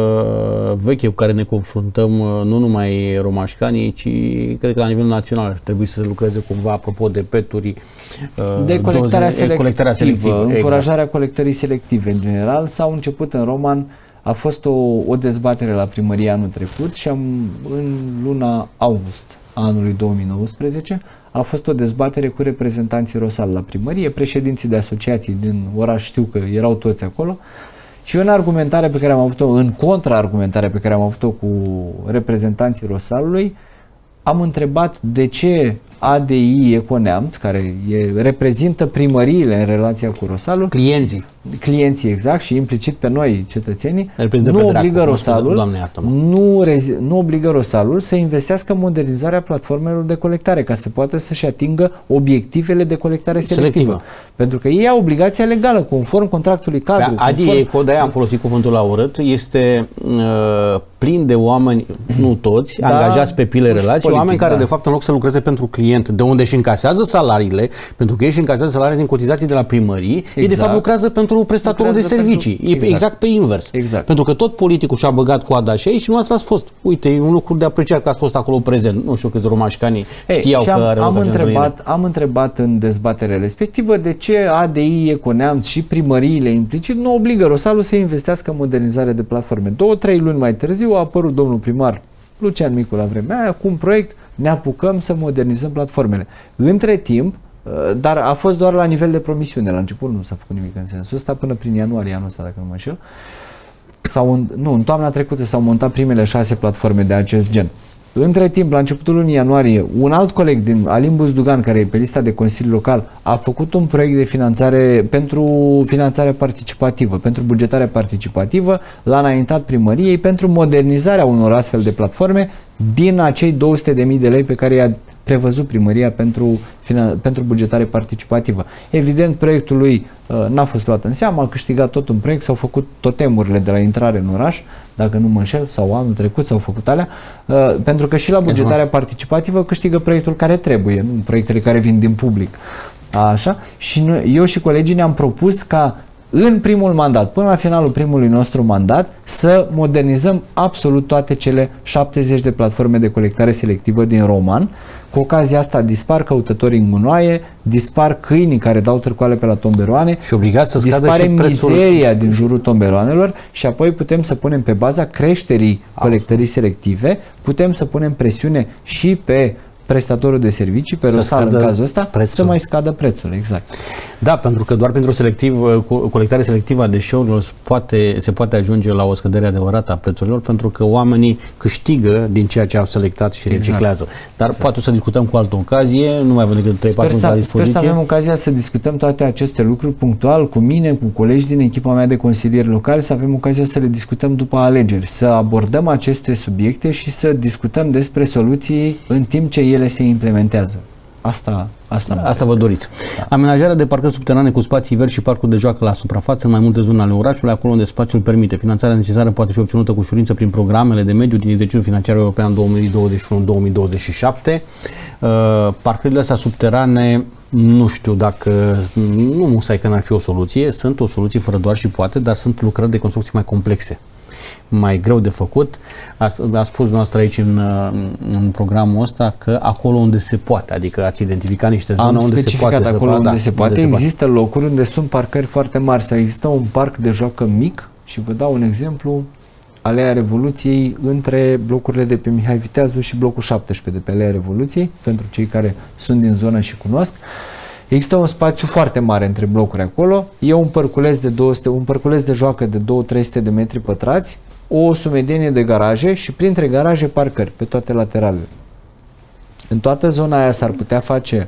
veche cu care ne confruntăm nu numai romașcanii, ci cred că la nivel național ar trebui să se lucreze cumva apropo de peturi, de colectarea doze, selectivă, colectarea selectivă, încurajarea exact. colectării selective în general. S-au început în Roman. A fost o, o dezbatere la primărie anul trecut și am, în luna august anului două mii nouăsprezece a fost o dezbatere cu reprezentanții Rosal la primărie, președinții de asociații din oraș, știu că erau toți acolo, și în argumentare pe care am avut-o, în contraargumentare pe care am avut-o cu reprezentanții Rosalului, am întrebat de ce A D I Econeamț, care e, reprezintă primăriile în relația cu Rosalul, clienții, clienții exact și implicit pe noi cetățenii, nu nu obligă, obligă Rosalul, Doamne, nu, nu obligă Rosalul să investească în modernizarea platformelor de colectare ca să poată să-și atingă obiectivele de colectare selectivă. selectivă. Pentru că ei au obligația legală, conform contractului cadru. A D I Eco, de-aia am folosit cuvântul la urât, este uh, plin de oameni, nu toți, da, angajați pe pile relații, politic, oameni care da. de fapt în loc să lucreze pentru client, de unde își încasează salariile, pentru că ei își încasează salariile din cotizații de la primării, exact. ei de fapt lucrează pentru prestatorul lucrează de servicii. Pentru, exact. exact pe invers. Exact. Pentru că tot politicul și-a băgat coada și aici și nu ați fost. Uite, e un lucru de apreciat că ați fost acolo prezent. Nu știu câți romașcani știau am, că are am întrebat, am întrebat în dezbaterea respectivă de ce A D I, Econeamț și primăriile implicit nu obligă Rosalul să investească în modernizare de platforme. Două, trei luni mai târziu a apărut domnul primar Lucian Micu la vremea aia cu un proiect, ne apucăm să modernizăm platformele. Între timp, dar a fost doar la nivel de promisiune. La început nu s-a făcut nimic în sensul ăsta, până prin ianuarie anul ăsta, dacă nu mă înșel. Sau în, nu, în toamna trecută s-au montat primele șase platforme de acest gen. Între timp, la începutul lunii ianuarie, un alt coleg din Alin Buzdugan, care e pe lista de Consiliu Local, a făcut un proiect de finanțare pentru finanțare participativă, pentru bugetare participativă, l-a înaintat primăriei pentru modernizarea unor astfel de platforme din acei două sute de mii de lei pe care i-a prevăzut primăria pentru, pentru bugetare participativă. Evident, proiectul lui uh, n-a fost luat în seamă, a câștigat tot un proiect, s-au făcut totemurile de la intrare în oraș, dacă nu mă înșel, sau anul trecut s-au făcut alea, uh, pentru că și la bugetarea participativă câștigă proiectul care trebuie, nu proiectele care vin din public. Așa? Și noi, eu și colegii ne-am propus ca în primul mandat, până la finalul primului nostru mandat, să modernizăm absolut toate cele șaptezeci de platforme de colectare selectivă din Roman. Cu ocazia asta dispar căutătorii în gunoaie, dispar câinii care dau târcoale pe la tomberoane, și obligat să scadă dispare și prețul... mizeria din jurul tomberoanelor și apoi putem să punem pe baza creșterii colectării selective, putem să punem presiune și pe prestatorul de servicii, pe Rosal în cazul ăsta, prețul. Să mai scadă prețul, exact. Da, pentru că doar pentru selectiv, colectare selectivă a deșeurilor se poate, se poate ajunge la o scădere adevărată a prețurilor, pentru că oamenii câștigă din ceea ce au selectat și exact. reciclează. Dar exact. poate să discutăm cu altă ocazie, nu mai avem decât trei patru la dispoziție. Sper să avem ocazia să discutăm toate aceste lucruri punctual cu mine, cu colegi din echipa mea de consilieri locali, să avem ocazia să le discutăm după alegeri, să abordăm aceste subiecte și să discutăm despre soluții în timp ce ele se implementează. Asta, asta, asta vă doriți. Da. Amenajarea de parcări subterane cu spații verzi și parcuri de joacă la suprafață în mai multe zone ale orașului, acolo unde spațiul permite. Finanțarea necesară poate fi obținută cu ușurință prin programele de mediu din exercițiul financiar european două mii douăzeci și unu două mii douăzeci și șapte. Uh, parcările astea subterane, nu știu dacă, nu musai că n-ar fi o soluție, sunt o soluție fără doar și poate, dar sunt lucrări de construcții mai complexe, mai greu de făcut. A, a spus noastră aici în, în programul ăsta că acolo unde se poate, adică ați identificat niște zone unde se poate. acolo să, unde da, se poate. Unde există se poate. locuri unde sunt parcări foarte mari sau există un parc de joacă mic și vă dau un exemplu, Alea Revoluției între blocurile de pe Mihai Viteazu și blocul șaptesprezece de pe Alea Revoluției, pentru cei care sunt din zonă și cunosc. Există un spațiu foarte mare între blocuri acolo, e un părculeț de două sute, un părculeț de joacă de două trei sute de metri pătrați, o sumedenie de garaje și printre garaje parcări pe toate lateralele. În toată zona aia s-ar putea face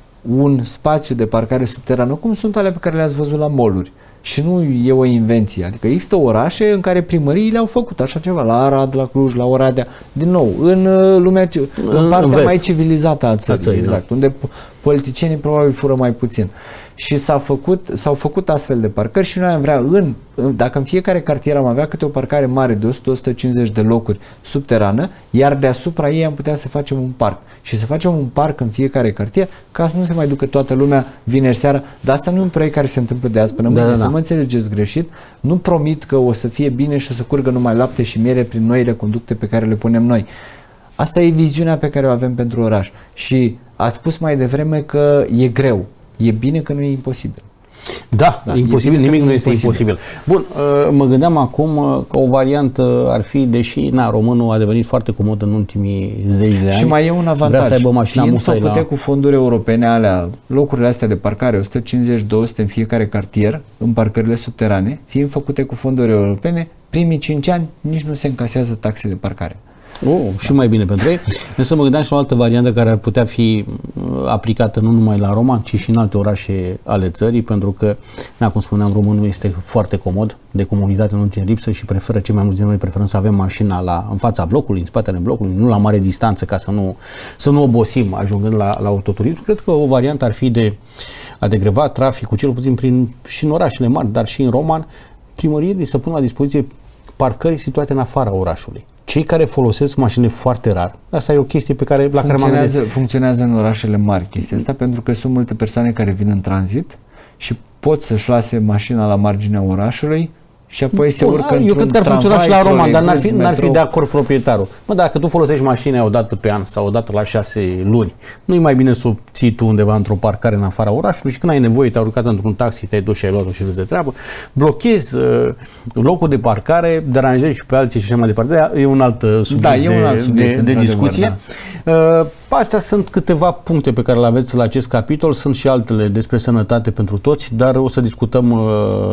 un spațiu de parcare subterană, cum sunt alea pe care le-ați văzut la mall-uri. Și nu e o invenție. Adică există orașe în care primăriile au făcut așa ceva, la Arad, la Cluj, la Oradea, din nou, în lumea, în, în partea în mai civilizată a țării, a țării exact, da. Unde politicienii probabil fură mai puțin. Și s-a făcut, s-au făcut astfel de parcări și noi am vrea, în, dacă în fiecare cartier am avea câte o parcare mare de o sută - o sută cincizeci de locuri subterană, iar deasupra ei am putea să facem un parc. Și să facem un parc în fiecare cartier, ca să nu se mai ducă toată lumea vineri seara. Dar asta nu e un proiect care se întâmplă de azi până mâine, da, da, da. Să mă înțelegeți greșit. Nu promit că o să fie bine și o să curgă numai lapte și miere prin noile conducte pe care le punem noi. Asta e viziunea pe care o avem pentru oraș. Și ați spus mai devreme că e greu. E bine că nu e imposibil. Da, da, imposibil, nimic nu este imposibil. imposibil. Bun, mă gândeam acum că o variantă ar fi, deși na, românul a devenit foarte comod în ultimii zeci de ani. Și mai e un avantaj. Vrea să aibă mașina fiind făcute la... cu fonduri europene alea, locurile astea de parcare, o sută cincizeci - două sute în fiecare cartier, în parcările subterane, fiind făcute cu fonduri europene, primii cinci ani nici nu se încasează taxe de parcare. Oh, și mai bine pentru ei. Însă mă gândeam și la o altă variantă care ar putea fi aplicată nu numai la Roman, ci și în alte orașe ale țării, pentru că, da, cum spuneam, românul este foarte comod, de comoditate nu ce lipsă și preferă, cei mai mulți din noi preferăm să avem mașina la, în fața blocului, în spatele blocului, nu la mare distanță, ca să nu, să nu obosim ajungând la, la autoturism. Cred că o variantă ar fi de a degreva traficul, cel puțin prin, și în orașele mari, dar și în Roman, primăriile să pună la dispoziție parcări situate în afara orașului. Cei care folosesc mașini foarte rar, asta e o chestie pe care, la care m-am gândit. Funcționează în orașele mari chestia asta, pentru că sunt multe persoane care vin în tranzit și pot să-și lase mașina la marginea orașului și apoi se urcă într-un Eu cred că ar funcționa și la Roman, dar n-ar fi, n-ar fi de acord proprietarul. Mă, dacă tu folosești mașina o dată pe an sau o dată la șase luni, nu-i mai bine să o ții tu undeva într-o parcare în afara orașului și când ai nevoie, te-ai urcat într-un taxi, te-ai dus și ai luat-o și vezi de treabă, blochezi uh, locul de parcare, deranjezi și pe alții și așa mai departe. E un alt subiect, da, e un alt subiect de, de, de discuție. Da. Uh, Astea sunt câteva puncte pe care le aveți la acest capitol, sunt și altele despre sănătate pentru toți, dar o să discutăm uh,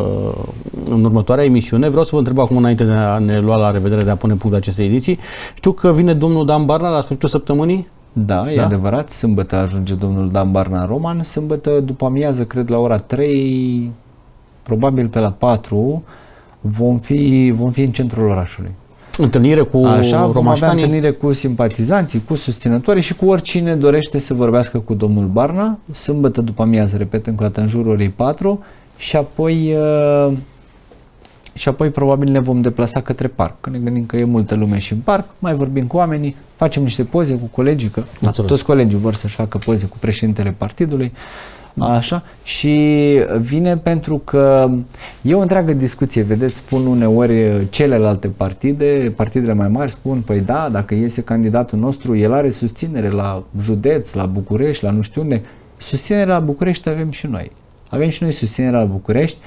în următoarea emisiune. Vreau să vă întreb acum, înainte de a ne lua la revedere, de a pune punct acestei ediții. Știu că vine domnul Dan Barna la sfârșitul săptămânii? Da, e da? adevărat. Sâmbătă ajunge domnul Dan Barna în Roman. Sâmbătă după amiază, cred la ora trei, probabil pe la patru, vom fi, vom fi în centrul orașului. întâlnire cu Așa, vom avea romașcanii. întâlnire cu simpatizanții, cu susținătorii și cu oricine dorește să vorbească cu domnul Barna, sâmbătă după amiază, repet încă o dată, în jurul orei patru și apoi uh, și apoi probabil ne vom deplasa către parc. Că ne gândim că e multă lume și în parc, mai vorbim cu oamenii, facem niște poze cu colegii, că da, toți colegii vor să-și facă poze cu președintele partidului. Așa, și vine pentru că e o întreagă discuție, vedeți, spun uneori celelalte partide, partidele mai mari spun, păi da, dacă iese candidatul nostru, el are susținere la județ, la București, la nu știu unde. Susținere la București avem și noi. Avem și noi susținere la București.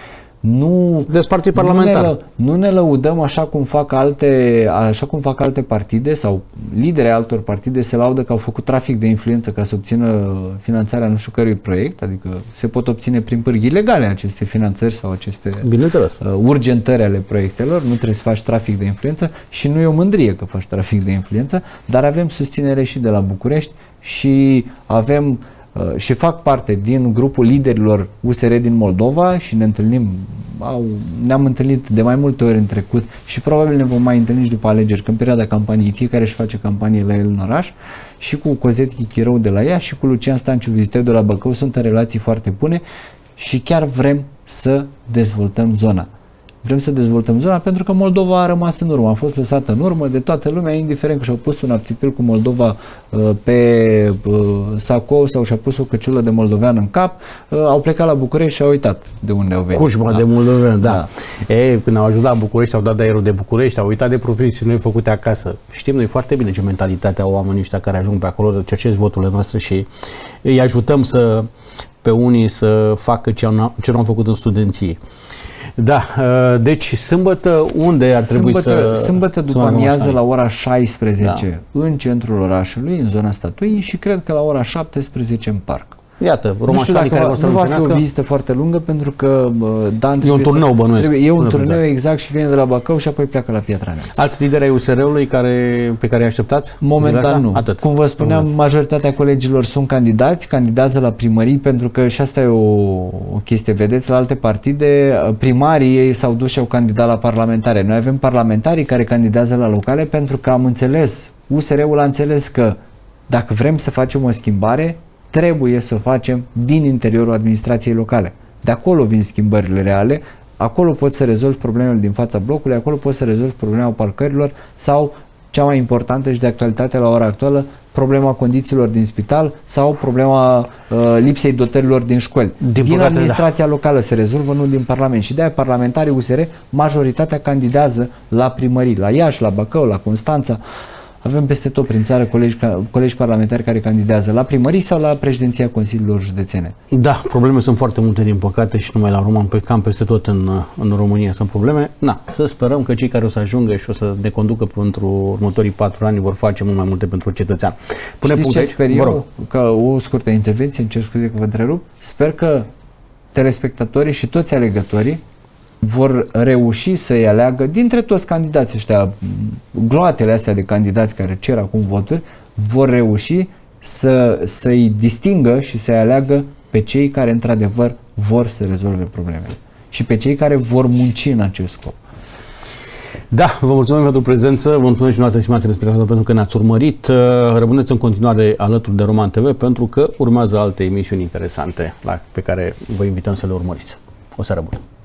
Nu, Despărțit parlamentar. Nu ne, nu ne lăudăm așa cum fac alte, așa cum fac alte partide sau liderii altor partide se laudă că au făcut trafic de influență ca să obțină finanțarea nu știu cărui proiect, adică se pot obține prin pârghii legale aceste finanțări sau aceste Bineînțeles. uh, urgentări ale proiectelor, nu trebuie să faci trafic de influență și nu e o mândrie că faci trafic de influență, dar avem susținere și de la București și avem Uh, și fac parte din grupul liderilor U S R din Moldova și ne întâlnim, au, ne-am întâlnit de mai multe ori în trecut și probabil ne vom mai întâlni și după alegeri, că în perioada campaniei fiecare își face campanie la el în oraș, și cu Cozet Chichirău de la Iași și cu Lucian Stanciu, vizitor de la Bacău, sunt în relații foarte bune și chiar vrem să dezvoltăm zona. Vrem să dezvoltăm zona pentru că Moldova a rămas în urmă, a fost lăsată în urmă de toată lumea, indiferent că și-au pus un abțipil cu Moldova uh, pe uh, sacou sau și-a pus o căciulă de moldovean în cap, uh, au plecat la București și au uitat de unde au venit. Cușma da. de moldovean, da. da. E, când au ajuns la București, au dat de aerul de București, au uitat de promisiunile făcute acasă. Știm noi foarte bine ce mentalitatea oamenii ăștia care ajung pe acolo, cercesc voturile noastre și îi ajutăm să, pe unii să facă ce nu au făcut în studenție. Da, deci sâmbătă unde ar trebui sâmbătă, să... Sâmbătă după amiază la ora șaisprezece da. în centrul orașului, în zona statuii și cred că la ora șaptesprezece în parc. Iată, romașcanii care va, o să nu va fi o vizită foarte lungă pentru că Dan e un turneu bănuiesc. Trebuie, e un turneu exact și vine de la Bacău și apoi pleacă la Piatra Neamț. Alți lideri ai U S R-ului care, pe care îi așteptați? Momentan nu. Atât. Cum vă spuneam, majoritatea colegilor sunt candidați, candidează la primării pentru că și asta e o, o chestie. Vedeți, la alte partide, primarii ei s-au dus și au candidat la parlamentare. Noi avem parlamentarii care candidează la locale pentru că am înțeles, U S R-ul a înțeles că dacă vrem să facem o schimbare, trebuie să o facem din interiorul administrației locale. De acolo vin schimbările reale, acolo poți să rezolvi problemele din fața blocului, acolo poți să rezolvi problema parcărilor sau, cea mai importantă și de actualitate la ora actuală, problema condițiilor din spital sau problema uh, lipsei dotărilor din școli. Din, din păcate, administrația da. locală se rezolvă, nu din Parlament. Și de-aia parlamentarii U S R, majoritatea candidează la primării, la Iași, la Bacău, la Constanța. Avem peste tot prin țară colegi, colegi parlamentari care candidează la primării sau la președinția Consiliilor Județene. Da, probleme sunt foarte multe din păcate și numai la Roman, pe cam peste tot în, în România sunt probleme. Na, să sperăm că cei care o să ajungă și o să ne conducă pentru următorii patru ani vor face mult mai multe pentru cetățean. Pune Știți ce aici? sper eu? Ca o scurtă intervenție, îmi cer scuze că vă întrerup. Sper că telespectatorii și toți alegătorii vor reuși să-i aleagă dintre toți candidații ăștia, gloatele astea de candidați care cer acum voturi, vor reuși să, să-i distingă și să-i aleagă pe cei care într-adevăr vor să rezolve problemele și pe cei care vor munci în acest scop. Da, vă mulțumim pentru prezență, vă mulțumim și noastră, stimați telespectatori, pentru că ne-ați urmărit. Rămâneți în continuare alături de Roman T V pentru că urmează alte emisiuni interesante la, pe care vă invităm să le urmăriți. O seară bună!